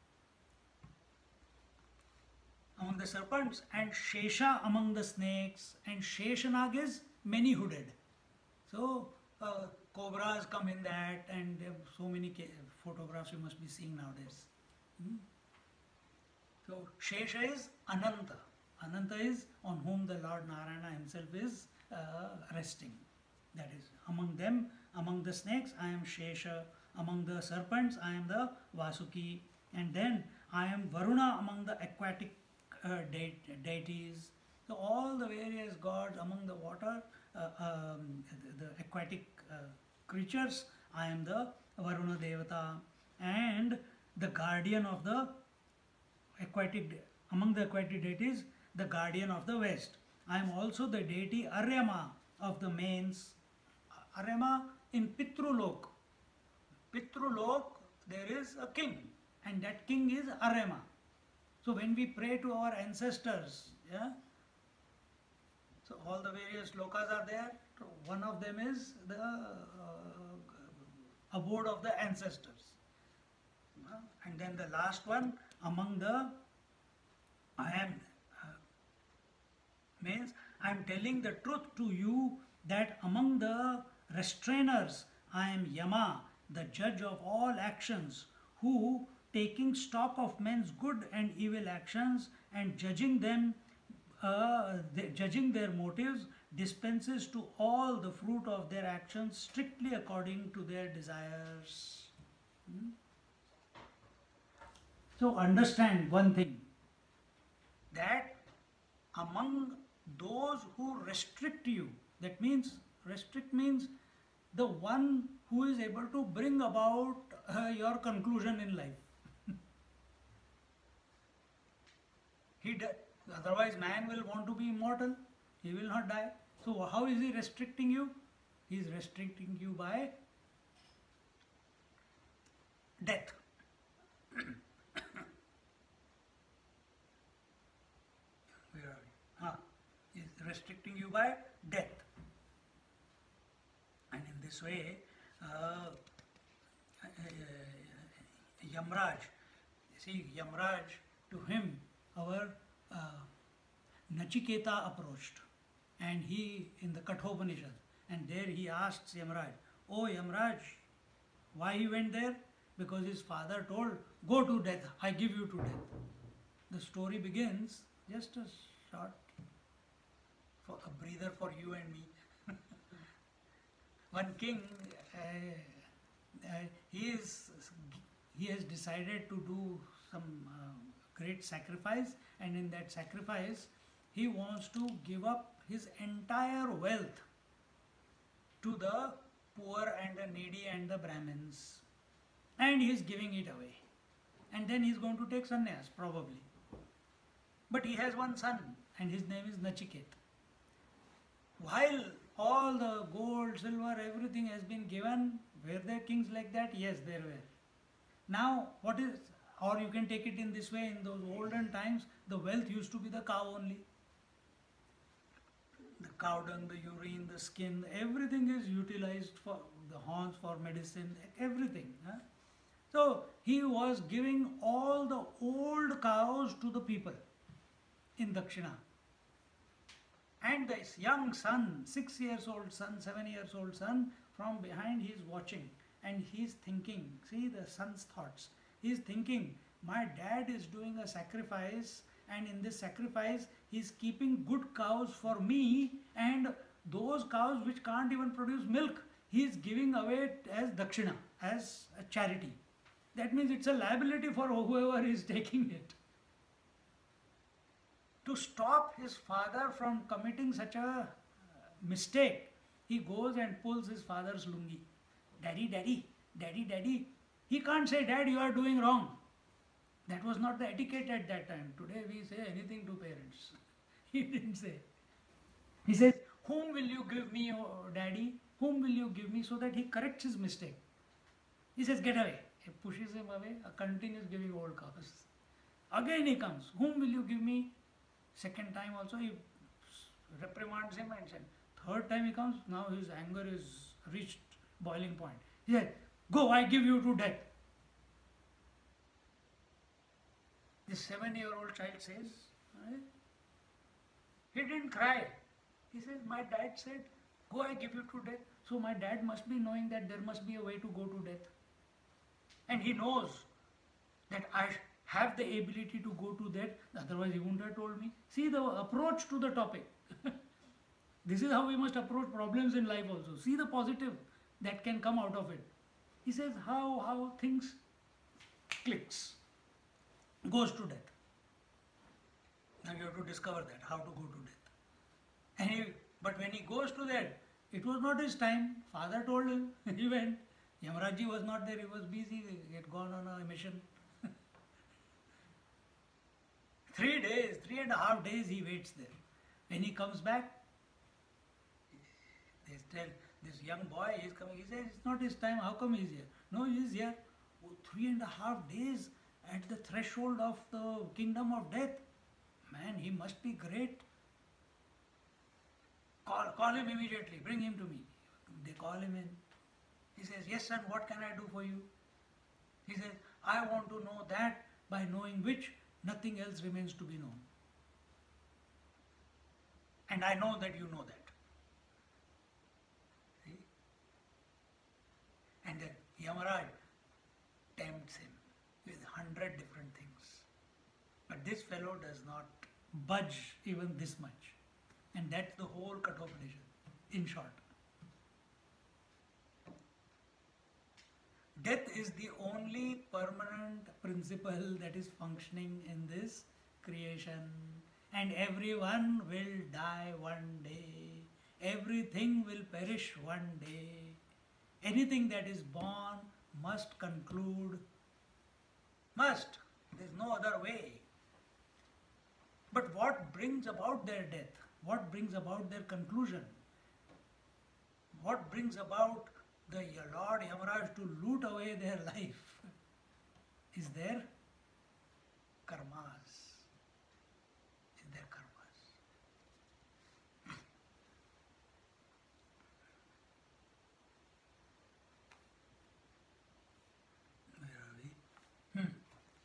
Among the serpents, and Shesha among the snakes, and Sheshanag is many hooded. So uh, cobras come in that, and there are so many ca- photographs you must be seeing nowadays. Hmm? So Shesha is Ananta. Ananta is on whom the Lord Narayana himself is uh, resting. That is, among them, among the snakes, I am Shesha. Among the serpents, I am the Vasuki. And then I am Varuna among the aquatic uh, de- deities. So all the various gods among the water, uh, um, the, the aquatic uh, creatures, I am the Varuna Devata. And the guardian of the aquatic, de- among the aquatic deities, the guardian of the west. I am also the deity Aryama of the mains. Aryama in Pitrulok. Pitrulok, there is a king, and that king is Aryama. So when we pray to our ancestors, yeah, so all the various lokas are there. One of them is the uh, abode of the ancestors. Uh, and then the last one among the I am uh, means I am telling the truth to you that among the restrainers I am Yama, the judge of all actions, who, taking stock of men's good and evil actions and judging them, uh, the, judging their motives, dispenses to all the fruit of their actions strictly according to their desires. Hmm? So understand one thing, that among those who restrict you, that means, restrict means the one who is able to bring about uh, your conclusion in life. He do, otherwise man will want to be immortal, he will not die. So how is he restricting you? He is restricting you by death. Where are you? Ah, he is restricting you by death. And in this way, uh, uh, Yamraj, see, Yamraj, to him, our uh, Nachiketa approached, and he, in the Kathopanishad, and there he asks Yamraj, "Oh Yamraj, why he went there? Because his father told, go to death, I give you to death." The story begins, just a short, for a breather for you and me. One king, uh, uh, he is he has decided to do some uh, great sacrifice, and in that sacrifice, he wants to give up his entire wealth to the poor and the needy and the Brahmins, and he is giving it away. And then he is going to take sannyas, probably. But he has one son, and his name is Nachiket. While all the gold, silver, everything has been given, were there kings like that? Yes, there were. Now, what is, or you can take it in this way, in those olden times, the wealth used to be the cow only. The cow dung, the urine, the skin, everything is utilized for the horns, for medicine, everything. Huh? So, he was giving all the old cows to the people in Dakshina. And this young son, six years old son, seven years old son, from behind he is watching and he is thinking, see the son's thoughts. He is thinking, my dad is doing a sacrifice, and in this sacrifice he is keeping good cows for me, and those cows which can't even produce milk, he is giving away as dakshina, as a charity. That means it's a liability for whoever is taking it. To stop his father from committing such a mistake, he goes and pulls his father's lungi. Daddy, daddy, daddy, daddy. He can't say, Dad, you are doing wrong. That was not the etiquette at that time. Today we say anything to parents. He didn't say. He says, whom will you give me, oh, daddy? Whom will you give me? So that he corrects his mistake. He says, get away. He pushes him away, continues giving old cows. Again he comes. Whom will you give me? Second time also he reprimands him and said, third time he comes, now his anger is reached boiling point. He said, go, I give you to death. This seven-year-old child says, eh? He didn't cry. He says, my dad said, go, I give you to death. So my dad must be knowing that there must be a way to go to death. And he knows that I have the ability to go to that, otherwise he wouldn't have told me. See the approach to the topic. This is how we must approach problems in life also. See the positive that can come out of it. He says how, how things clicks, goes to death. Now you have to discover that, how to go to death. And he, but when he goes to that, it was not his time. Father told him, he went. Yamaraji was not there, he was busy, he had gone on a mission. Three days, three and a half days he waits there. When he comes back, they tell this young boy, he is coming. He says, it's not his time, how come he is here? No, he is here. Oh, three and a half days at the threshold of the kingdom of death. Man, he must be great. Call, call him immediately, bring him to me. They call him in. He says, yes son, what can I do for you? He says, I want to know that by knowing which nothing else remains to be known. And I know that you know that. See? And then Yamaraj tempts him with hundred different things. But this fellow does not budge even this much. And that's the whole Kathopadesha, in short. Death is the only permanent principle that is functioning in this creation, and everyone will die one day. Everything will perish one day. Anything that is born must conclude. Must. There is no other way. But what brings about their death? What brings about their conclusion? What brings about the Lord Yamaraj to loot away their life is their karmas. Is their karmas. Where are we? Hmm.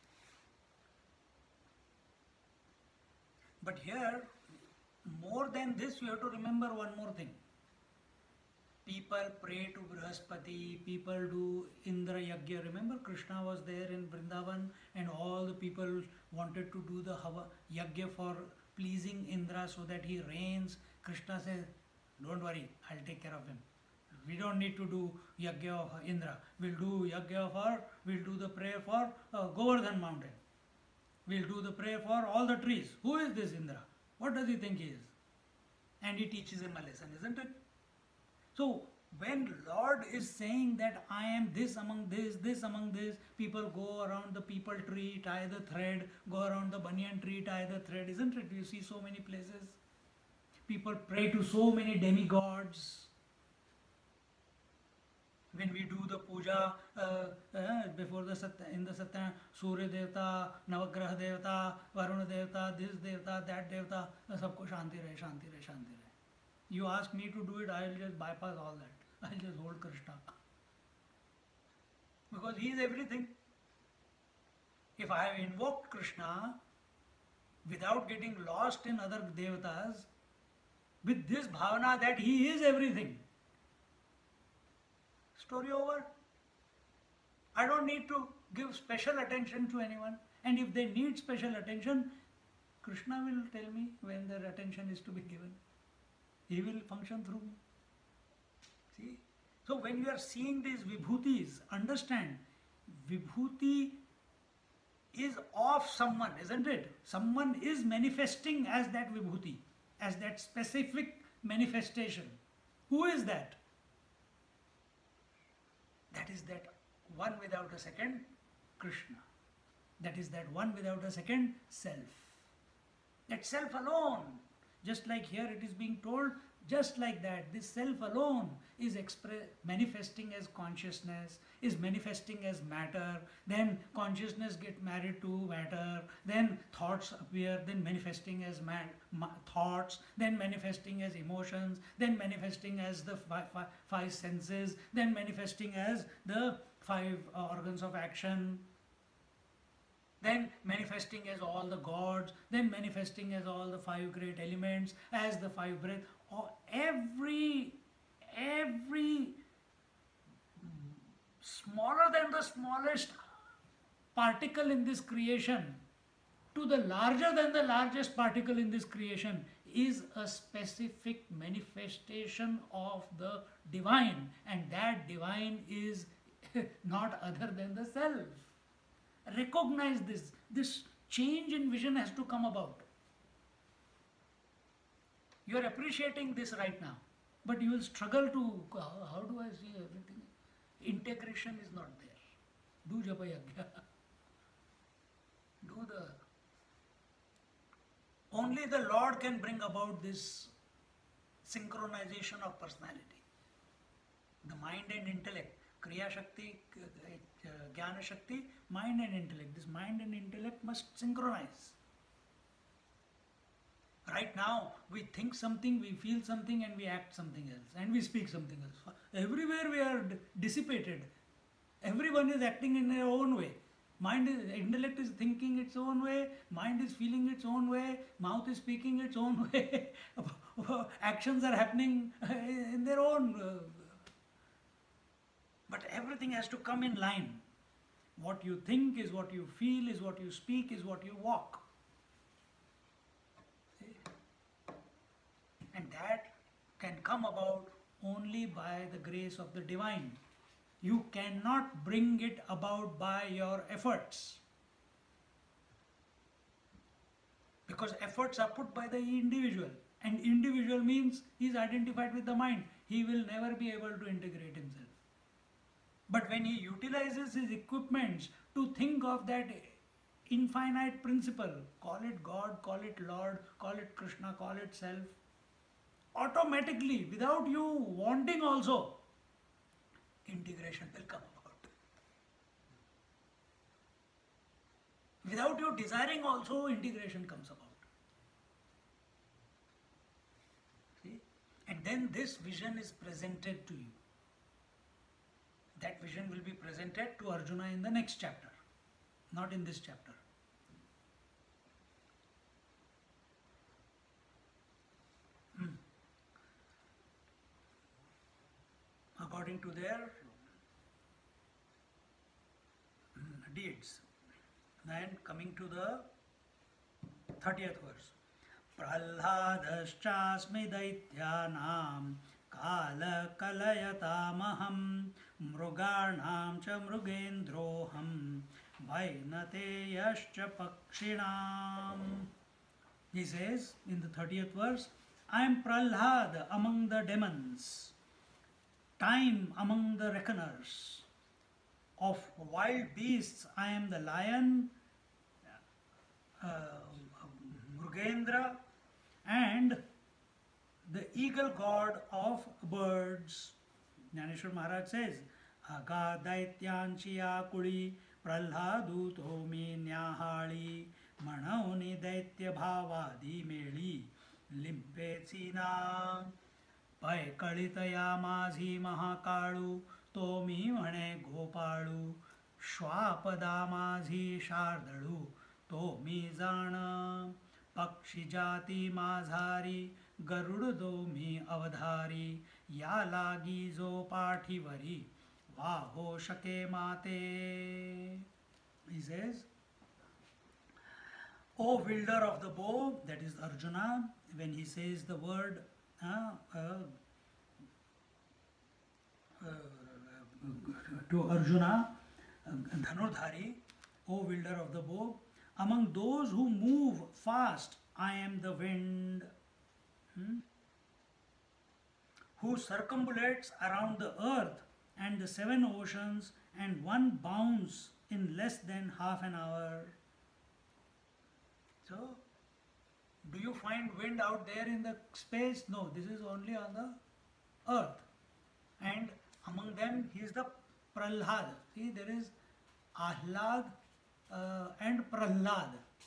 But here, more than this, you have to remember one more thing. People pray to Brihaspati, people do Indra Yagya. Remember, Krishna was there in Vrindavan and all the people wanted to do the Hava Yagya for pleasing Indra so that he rains Krishna says, don't worry, I'll take care of him. We don't need to do yagya of Indra. We'll do yagya for, we'll do the prayer for uh, Govardhan mountain. We'll do the prayer for all the trees. Who is this Indra? What does he think he is? And he teaches him a lesson, isn't it? So, when Lord is saying that I am this among this, this among this, people go around the people tree, tie the thread, go around the banyan tree, tie the thread, isn't it? You see so many places. People pray to so many demigods. When we do the puja uh, uh, before the Satya, in the Satya, Surya Devata, Navagraha Devata, Varuna Devata, this Devata, that Devata, uh, sabko shanti rahe, shanti rahe, shanti rahe. You ask me to do it, I will just bypass all that. I will just hold Krishna. Because he is everything. If I have invoked Krishna without getting lost in other devatas, with this bhavana that he is everything, story over. I don't need to give special attention to anyone. And if they need special attention, Krishna will tell me when their attention is to be given. He will function through me. See? So when you are seeing these vibhutis, understand, vibhuti is of someone, isn't it? Someone is manifesting as that vibhuti, as that specific manifestation. Who is that? That is that one without a second, Krishna. That is that one without a second, self. That self alone, just like here it is being told, just like that, this self alone is expre- manifesting as consciousness, is manifesting as matter, then consciousness gets married to matter, then thoughts appear, then manifesting as ma- ma- thoughts, then manifesting as emotions, then manifesting as the fi- fi- five senses, then manifesting as the five uh, organs of action, then manifesting as all the gods, then manifesting as all the five great elements, as the five breath. Oh, every, every smaller than the smallest particle in this creation to the larger than the largest particle in this creation is a specific manifestation of the divine, and that divine is not other than the self. Recognize this. This change in vision has to come about. You are appreciating this right now, but you will struggle to, how, how do I see everything? Integration is not there. Do japa yagya. Do the... Only the Lord can bring about this synchronization of personality. The mind and intellect. Kriya Shakti, uh, Jnana Shakti, mind and intellect. This mind and intellect must synchronize. Right now, we think something, we feel something, and we act something else, and we speak something else. Everywhere we are dissipated. Everyone is acting in their own way. Mind is, intellect is thinking its own way, mind is feeling its own way, mouth is speaking its own way. Actions are happening in their own. Uh, but everything has to come in line. What you think is what you feel, is what you speak, is what you walk. And that can come about only by the grace of the divine. You cannot bring it about by your efforts. Because efforts are put by the individual. And individual means he is identified with the mind. He will never be able to integrate himself. But when he utilizes his equipments to think of that infinite principle, call it God, call it Lord, call it Krishna, call it self, automatically, without you wanting also, integration will come about. Without you desiring also, integration comes about. See? And then this vision is presented to you. That vision will be presented to Arjuna in the next chapter, not in this chapter. Hmm. According to their deeds. And coming to the thirtieth verse. प्रह्लादश्चास्मि दैत्यानां कालकलयतामहं मृगाणां च मृगेन्द्रोऽहं वैनतेयश्च पक्षिणाम्. He says in the thirtieth verse, I am Prahlad among the demons, time among the reckoners. Of wild beasts I am the lion, uh, Mrugendra, and the eagle god of birds. Jnaneshwar Maharaj says, Aga daityanchi akuli pralhaduto me nyahali manauni daitya bhavadi meli limpecina pay kalitaya माझी महाकाळू तो मी म्हणे गोपाळू श्वापदा माझी शार्दळू तो मी जाण पक्षी जाती माझारी गरुड दो मी अवधारी या लागी जो पाठीवरी वाहो शके माते. He says, O wielder of the bow, that is Arjuna, when he says the word uh, uh, uh, to Arjuna, Dhanurdhari, O wielder of the bow, among those who move fast, I am the wind, hmm, who circumambulates around the earth and the seven oceans, and one bounds in less than half an hour. So, do you find wind out there in the space? No, this is only on the earth. And among them, he is the Prahlad. See, there is Ahlad uh, and Prahlad.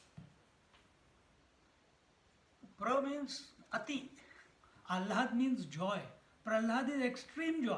Pra means Ati. Ahlad means joy. Prahlad is extreme joy.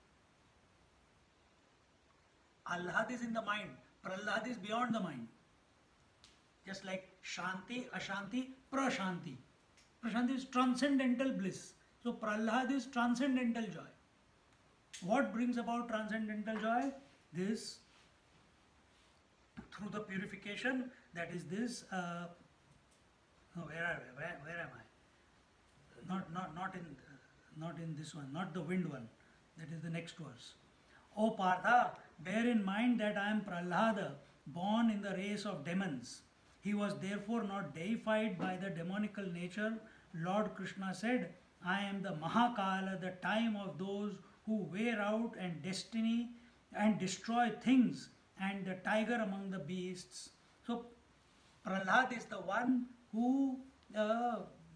Ahlad is in the mind. Prahlad is beyond the mind. Just like Shanti, Ashanti, Prashanti. Prashanti is transcendental bliss. So Prahlad is transcendental joy. What brings about transcendental joy? This, through the purification, that is this, uh, no, where, are we? where, where am I? Not, not, not, in, not in this one, not the wind one. That is the next verse. O Partha, bear in mind that I am Prahlada, born in the race of demons. He was therefore not deified by the demonical nature. Lord Krishna said, I am the Mahakala, the time of those who wear out and destiny and destroy things, and the tiger among the beasts. So Prahlad is the one who uh,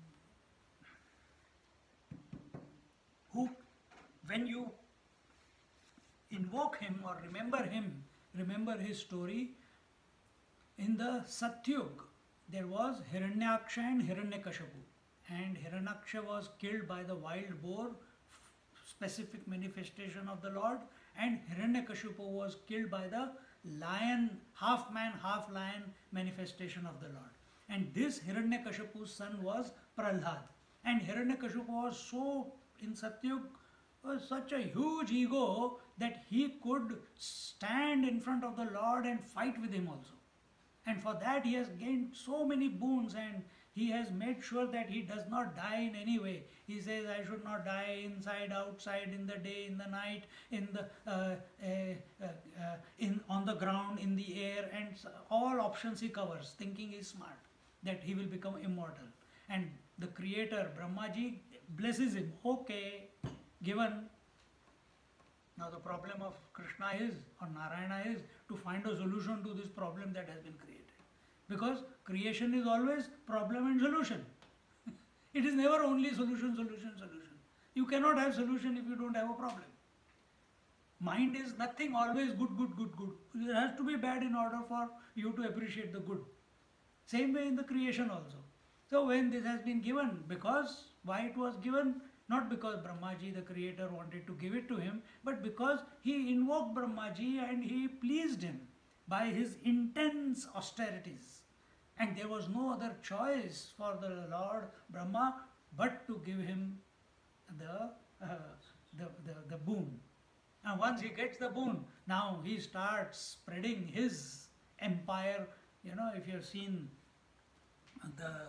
who when you invoke him or remember him, remember his story, in the Satyug there was Hiranyaksha and Hiranyakashipu, and Hiranyaksha was killed by the wild boar, specific manifestation of the Lord, and Hiranyakashipu was killed by the lion, half man, half lion manifestation of the Lord. And this Hiranyakashipu's son was Prahlad. And Hiranyakashipu was so, in Satyug, was such a huge ego that he could stand in front of the Lord and fight with him also. And for that he has gained so many boons, and he has made sure that he does not die in any way. He says, I should not die inside, outside, in the day, in the night, in the uh, uh, uh, uh, in on the ground, in the air, and all options he covers, thinking he is smart, that he will become immortal. And the creator, Brahmaji, blesses him. Okay, given. Now the problem of Krishna is, or Narayana is, to find a solution to this problem that has been created. Because creation is always problem and solution. It is never only solution, solution, solution. You cannot have solution if you don't have a problem. Mind is nothing, always good, good, good, good. It has to be bad in order for you to appreciate the good. Same way in the creation also. So when this has been given, because, why it was given? Not because Brahmaji, the creator, wanted to give it to him, but because he invoked Brahmaji and he pleased him by his intense austerities. And there was no other choice for the Lord Brahma but to give him the, uh, the, the, the boon. And once he gets the boon, now he starts spreading his empire. You know, if you have seen the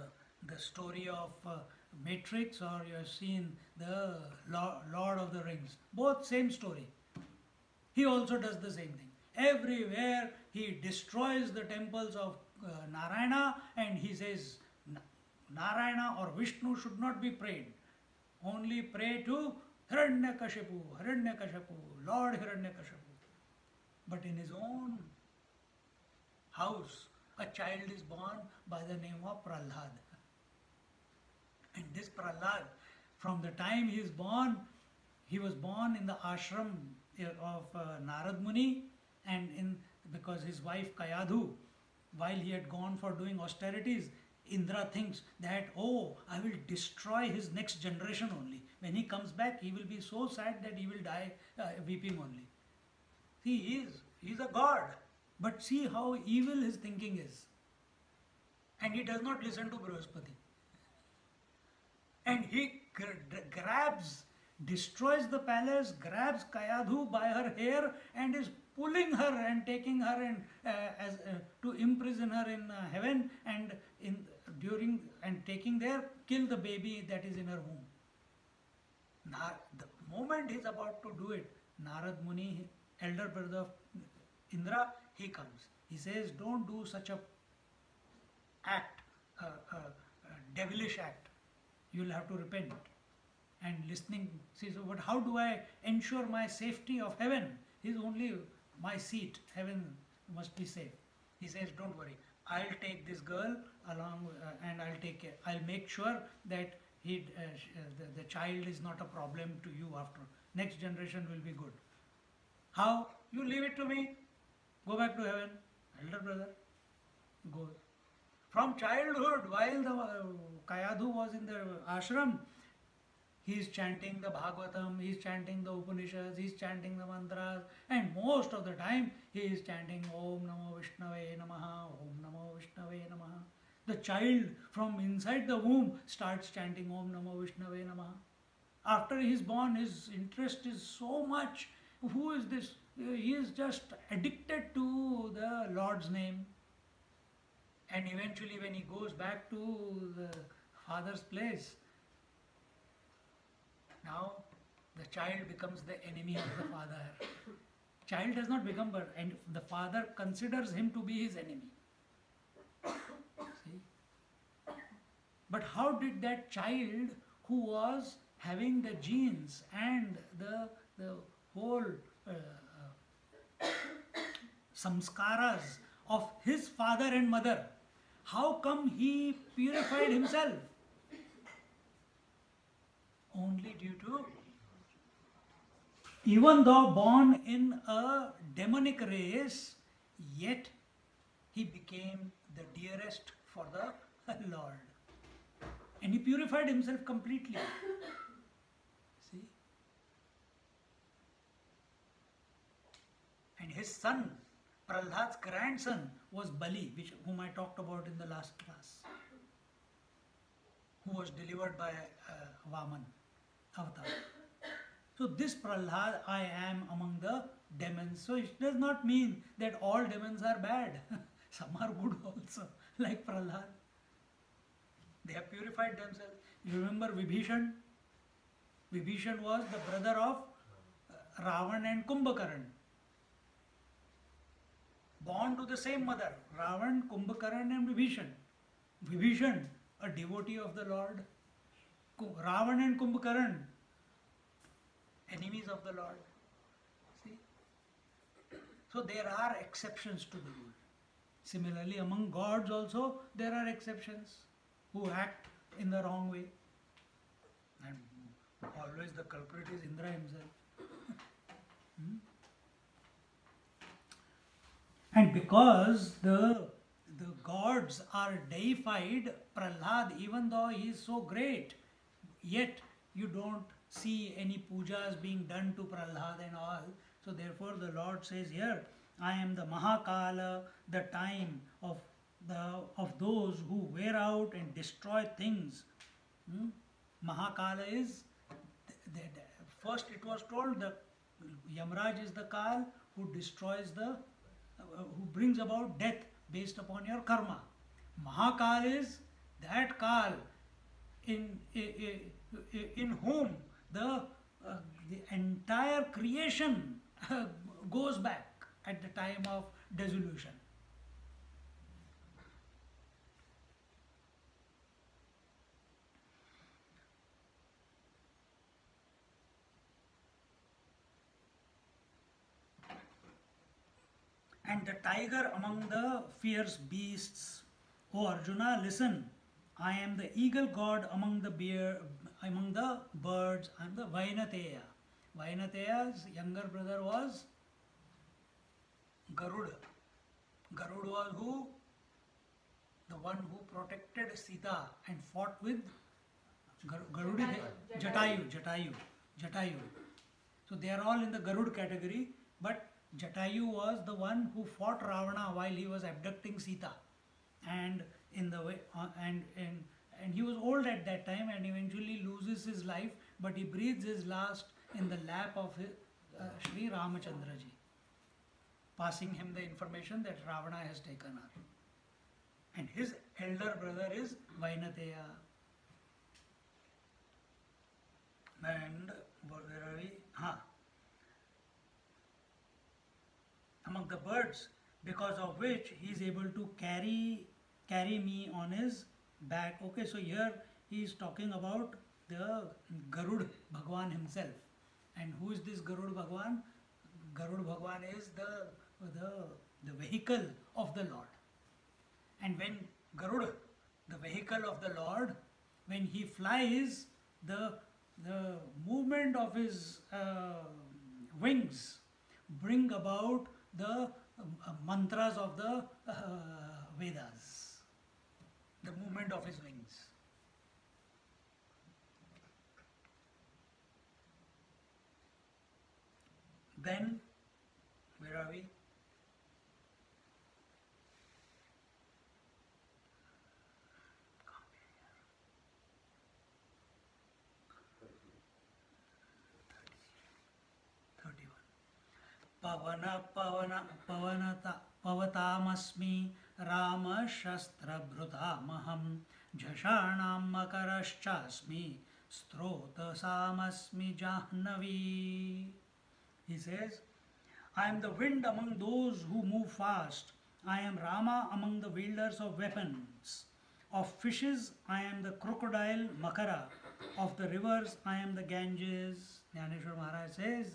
the story of uh, Matrix, or you have seen the Lo- Lord of the Rings. Both same story. He also does the same thing. Everywhere he destroys the temples of uh, Narayana, and he says "Na- Narayana or Vishnu should not be prayed. Only pray to Hiranyakashipu, Hiranyakashipu, Lord Hiranyakashipu. But in his own house, a child is born by the name of Prahlad. And this Prahlad, from the time he is born, he was born in the ashram of uh, Narad Muni, and in because his wife Kayadhu, while he had gone for doing austerities, Indra thinks that, oh, I will destroy his next generation only. When he comes back, he will be so sad that he will die uh, weeping only. See, he is, he is a god. But see how evil his thinking is. And he does not listen to Brihaspati. And he gr- grabs, destroys the palace, grabs Kayadhu by her hair and is pulling her and taking her and uh, as uh, to imprison her in uh, heaven, and in during and taking there, kill the baby that is in her womb. Nar- the moment he is about to do it, Narad Muni, elder brother of Indra, he comes. He says, don't do such a act, a, a, a devilish act. You will have to repent. And listening, see, so, but how do I ensure my safety of heaven? Is only my seat. Heaven must be safe. He says, don't worry. I'll take this girl along uh, and I'll take care. I'll make sure that he, uh, uh, the, the child is not a problem to you after. Next generation will be good. How? You leave it to me. Go back to heaven. Elder brother goes. From childhood, while the uh, Kayadhu was in the ashram, he is chanting the Bhagavatam, he is chanting the Upanishads, he is chanting the mantras, and most of the time he is chanting Om Namo Vishnave Namaha, Om Namo Vishnave Namaha. The child from inside the womb starts chanting Om Namo Vishnave Namaha. After he is born, his interest is so much. Who is this? He is just addicted to the Lord's name. And eventually when he goes back to the father's place, now the child becomes the enemy of the father. Child does not become, but and the father considers him to be his enemy. See? But how did that child who was having the genes and the, the whole uh, uh, samskaras of his father and mother, how come he purified himself? Only due to, even though born in a demonic race, yet he became the dearest for the Lord. And he purified himself completely. See? And his son, Prahlad's grandson, was Bali, which, whom I talked about in the last class, who was delivered by uh, Vaman avatar. So this Prahlad, I am among the demons. So it does not mean that all demons are bad. Some are good also, like Prahlad. They have purified themselves. You remember Vibhishan? Vibhishan was the brother of uh, Ravan and Kumbhakaran. Born to the same mother, Ravan, Kumbhakaran and Vibhishan. Vibhishan, a devotee of the Lord. Ravan and Kumbhakaran, enemies of the Lord. See? So there are exceptions to the rule. Similarly, among gods also, there are exceptions who act in the wrong way. And always the culprit is Indra himself. hmm? And because the, the gods are deified, Prahlad, even though he is so great, yet you don't see any pujas being done to Prahlad and all. So therefore the Lord says here, I am the Mahakala, the time of the of those who wear out and destroy things. Hmm? Mahakala is, the, the, first it was told that Yamraj is the Kal who destroys the, uh, who brings about death based upon your karma. Mahakal is That Kal in, in, in whom the, uh, the entire creation uh, goes back at the time of dissolution. And the tiger among the fierce beasts. O Arjuna, listen. I am the eagle god among the bear, among the birds. I am the Vainateya. Vainateya's younger brother was Garuda. Garuda was who? The one who protected Sita and fought with Garuda. Jatayu. Jatayu. Jatayu. So they are all in the Garud category, but Jatayu was the one who fought Ravana while he was abducting Sita, and in the way, uh, and and and he was old at that time, and eventually loses his life, but he breathes his last in the lap of his, uh, Sri Ramachandra ji, passing him the information that Ravana has taken her, and his elder brother is Vainateya. And where are we? Huh. Among the birds, because of which he is able to carry carry me on his back. Okay, so here he is talking about the Garud Bhagwan himself. And who is this Garud Bhagwan? Garud Bhagwan is the, the, the vehicle of the Lord. And when Garud, the vehicle of the Lord, when he flies, the, the movement of his uh, wings bring about the uh, mantras of the uh, Vedas, the movement of his wings. Then, where are we? Pawan Pawan पवनता पवतामस्मि Ram शस्त्रभृतामहं झषाणां मकरश्चास्मि स्रोतसामस्मि Jahnavi. He says, I am the wind among those who move fast. I am Rama among the wielders of weapons. Of fishes, I am the crocodile Makara. Of the rivers, I am the Ganges. Jnaneshwar Maharaj says,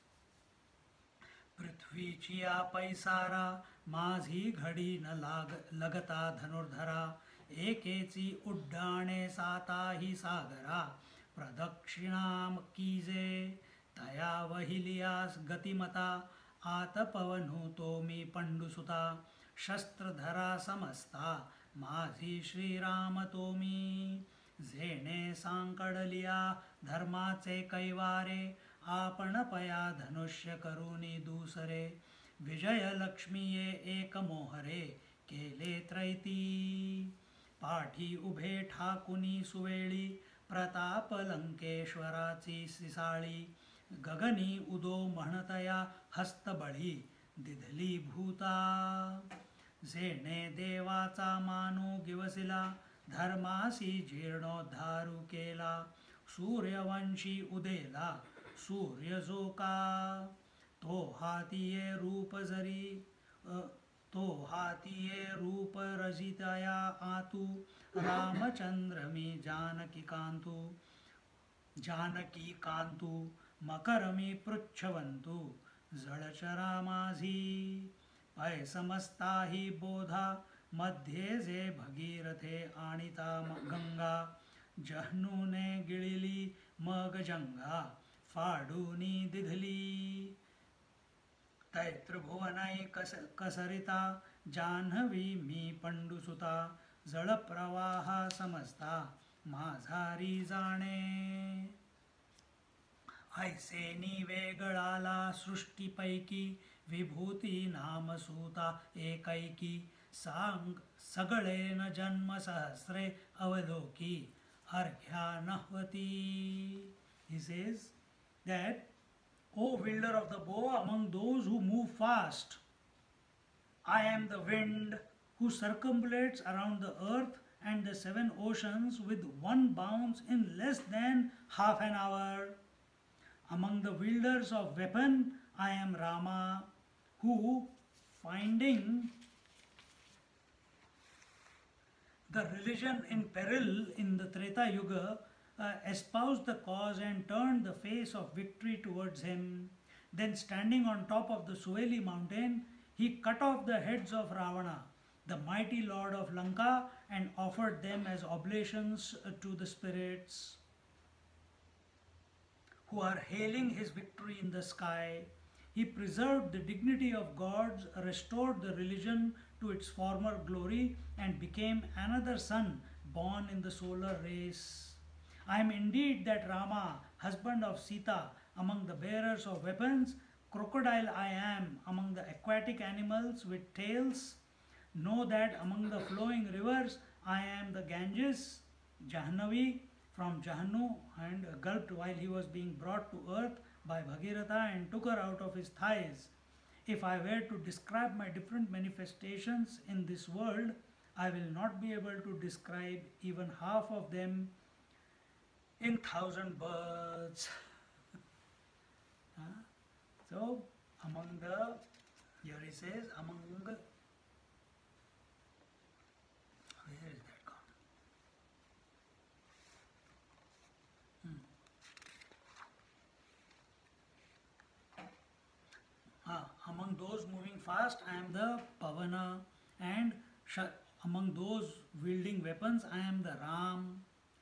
पृथ्वीची पैसारा माझी घडी न लाग लगता धनुर्धरा एकेची उड्डाणे साताही सागरा प्रदक्षिणाम कीजे तया वहिलियास गतिमता आतपवनु तो मी पंडुसुता शस्त्रधरा समस्ता माझी श्रीराम तो मी झेणे सांकडलिया धर्माचे कैवारे आपण पया धनुष्य करुनी दूसरे विजय लक्ष्मी ये एक मोहरे केले त्रैती पाठी उभे ठाकुनी सुवेळी प्रताप लंकेश्वराची सिसाळी गगनी उदो म्हणतया हस्तबळी दिधली भूता झेणे देवाचा मानू गिवसिला धर्मासी जीर्णोद्धारू केला सूर्यवंशी उदेला सूर्य जो का तो हातीये रूप जरी तो हातीये रूप रजितया आतु रामचंद्र मी जानकी कांतु जानकी कांतु मकर मी पृच्छवंतु जळचरा माझी पै समस्ता ही बोधा मध्ये जे भगीरथे आणिता गंगा जहनुने गिळिली मग जंगा फाडूनी दिधली तैत्रभुवनाई कस कसरिता जान्हवी मी पंडुसुता जळ प्रवाह समजता माझारी जाणे ऐसे वेगळाला सृष्टीपैकी विभूती नामसूता एकैकी सांग सगळे न जन्म सहस्रे अवलोकी अर्घ्या नहवती. He says that, O wielder of the bow among those who move fast, I am the wind who circumambulates around the earth and the seven oceans with one bounce in less than half an hour. Among the wielders of weapon, I am Rama, who, finding the religion in peril in the Treta Yuga, uh, espoused the cause and turned the face of victory towards him. Then, standing on top of the Sueli mountain, he cut off the heads of Ravana, the mighty lord of Lanka, and offered them as oblations uh, to the spirits who are hailing his victory in the sky. He preserved the dignity of gods, restored the religion to its former glory, and became another son born in the solar race. I am indeed that Rama, husband of Sita, among the bearers of weapons. Crocodile I am among the aquatic animals with tails. Know that among the flowing rivers I am the Ganges, Jahnavi, from Jahanu, and gulped while he was being brought to earth by Bhagirath and took her out of his thighs. If I were to describe my different manifestations in this world, I will not be able to describe even half of them in thousand words. Huh? So, among the, here he says, among, where is that gone? Ah, among those moving fast, I am the Pavana, and sh- among those wielding weapons, I am the Ram.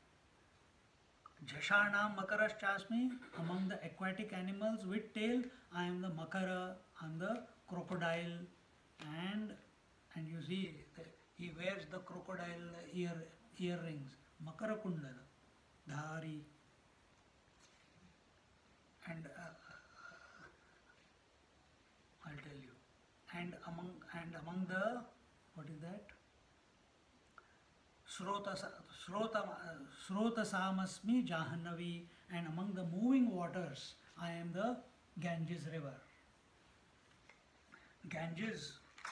Jashanam Makaraschasmi, among the aquatic animals with tail, I am the Makara, I am the crocodile, and and you see the, he wears the crocodile ear earrings, Makara Kundala, Dhari, and uh, I'll tell you. And among and among the, what is that? Srotasamasmi Jahanavi, and among the moving waters, I am the Ganges river. Ganges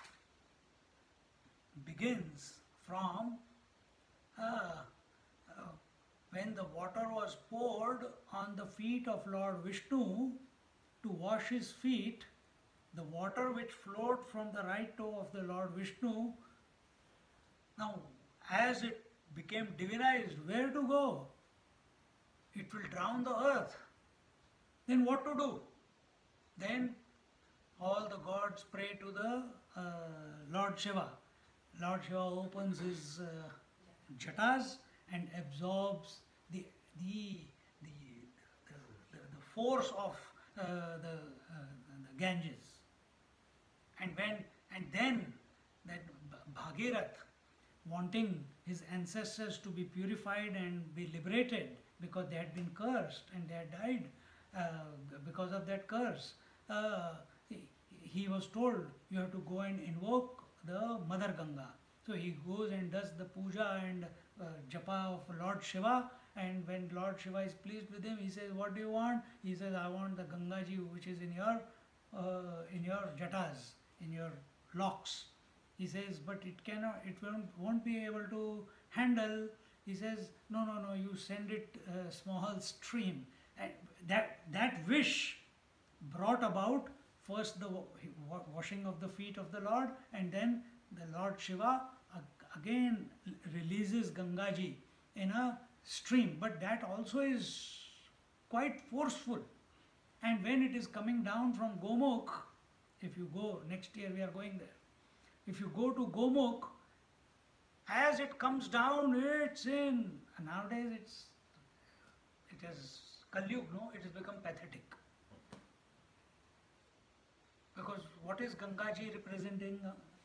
begins from uh, uh, when the water was poured on the feet of Lord Vishnu to wash his feet. The water which flowed from the right toe of the Lord Vishnu, now as it became divinized, where to go? It will drown the earth. Then what to do? Then all the gods pray to the uh, Lord Shiva. Lord Shiva opens his uh, jatas and absorbs the, the, the, the, the, the force of uh, the, uh, the Ganges. And when and then that Bhagirath, wanting his ancestors to be purified and be liberated because they had been cursed and they had died uh, because of that curse, uh, he, he was told you have to go and invoke the Mother Ganga. So he goes and does the puja and uh, japa of Lord Shiva, and when Lord Shiva is pleased with him, he says, what do you want? He says, I want the Gangaji which is in your uh, in your jatas, in your locks. He says, but it cannot, it won't, won't be able to handle. He says, no, no, no, you send it a small stream. And that, that wish brought about first the washing of the feet of the Lord, and then the Lord Shiva again releases Gangaji in a stream. But that also is quite forceful. And when it is coming down from Gomukh, if you go, next year we are going there. If you go to Gomukh, as it comes down, it's in. And nowadays it's, it has Kalyug, no? It has become pathetic. Because what is Gangaji representing?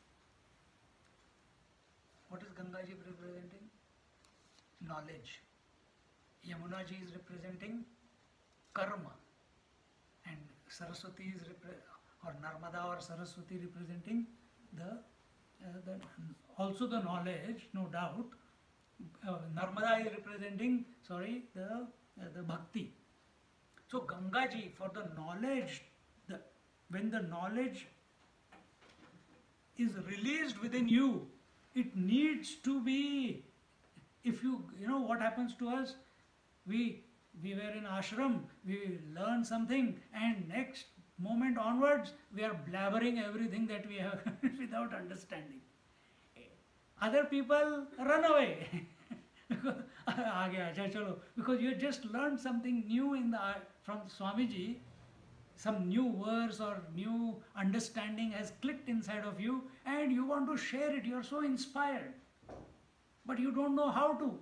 What is Gangaji representing? Knowledge. Yamunaji is representing karma. And Saraswati is, or Narmada or Saraswati representing the, uh, the also the knowledge, no doubt. Uh, Narmada is representing, sorry, the, uh, the bhakti. So Gangaji, for the knowledge, the, when the knowledge is released within you, it needs to be If you, you know what happens to us, we we were in ashram, we learned something, and next moment onwards, we are blabbering everything that we have without understanding. Other people run away. आ गया, अच्छा चलो, because you just learned something new in the from Swamiji, some new verse or new understanding has clicked inside of you, and you want to share it. You are so inspired, but you don't know how to.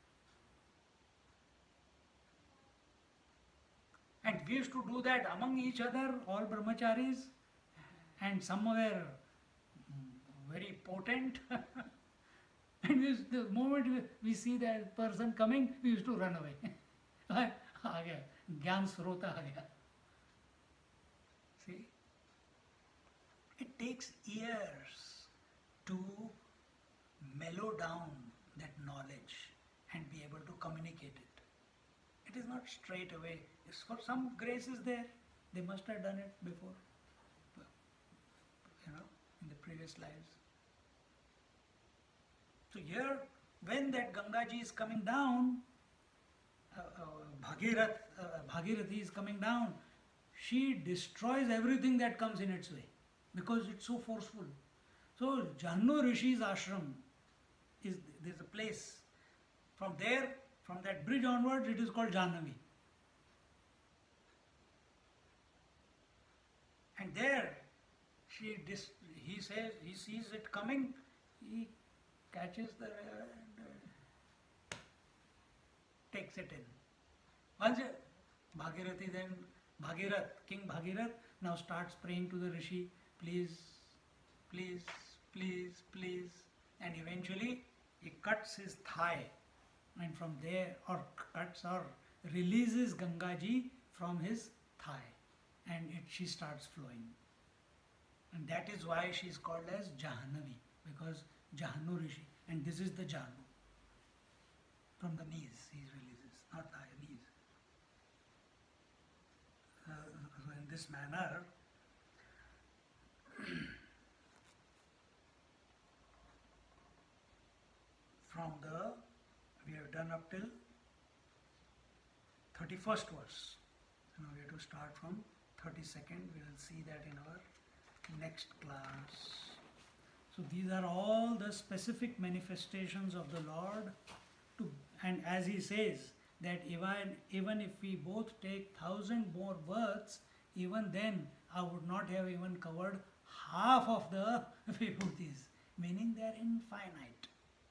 And we used to do that among each other, all brahmacharis, and some were very potent. And we used, the moment we, we see that person coming, we used to run away. आ गया, ज्ञान स्रोत आ गया. See, it takes years to mellow down that knowledge and be able to communicate it. It is not straight away. It's for some grace is there. They must have done it before, you know, in the previous lives. So here, when that Gangaji is coming down, uh, uh, Bhagirath, uh, Bhagirathi is coming down, she destroys everything that comes in its way because it's so forceful. So Jahnu Rishi's ashram is, there's a place. From there, from that bridge onwards, it is called Jahnavi. And there, she dis, he says, he sees it coming, he catches the river and uh, takes it in. Once Bhagirathi then, Bhagirath, King Bhagirath now starts praying to the Rishi, please, please, please, please, and eventually he cuts his thigh, and from there, or cuts or releases Gangaji from his thigh, and it, she starts flowing. And that is why she is called as Jahnavi, because Jahnu Rishi, and this is the Jahnu. From the knees he releases, not thigh, knees. Uh, so in this manner, from the, we have done up till thirty-first verse. Now we have to start from thirty-second. We will see that in our next class. So these are all the specific manifestations of the Lord. To, and as he says, that even, even if we both take thousand more births, even then I would not have even covered half of the vibhutis, meaning they are infinite.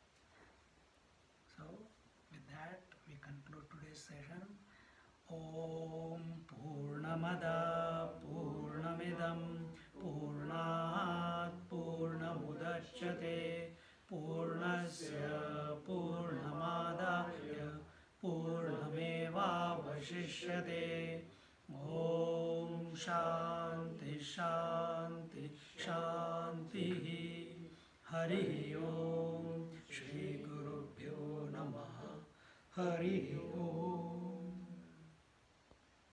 So with that we conclude today's session. Om Purnamada Purnamidam Purnat Purnamudachyate Purnasya Purnamadaya Purnameva Vashishyate. Om Shanti Shanti Shanti. Hari Om Shri Gurubhyo Namaha. Hari Om.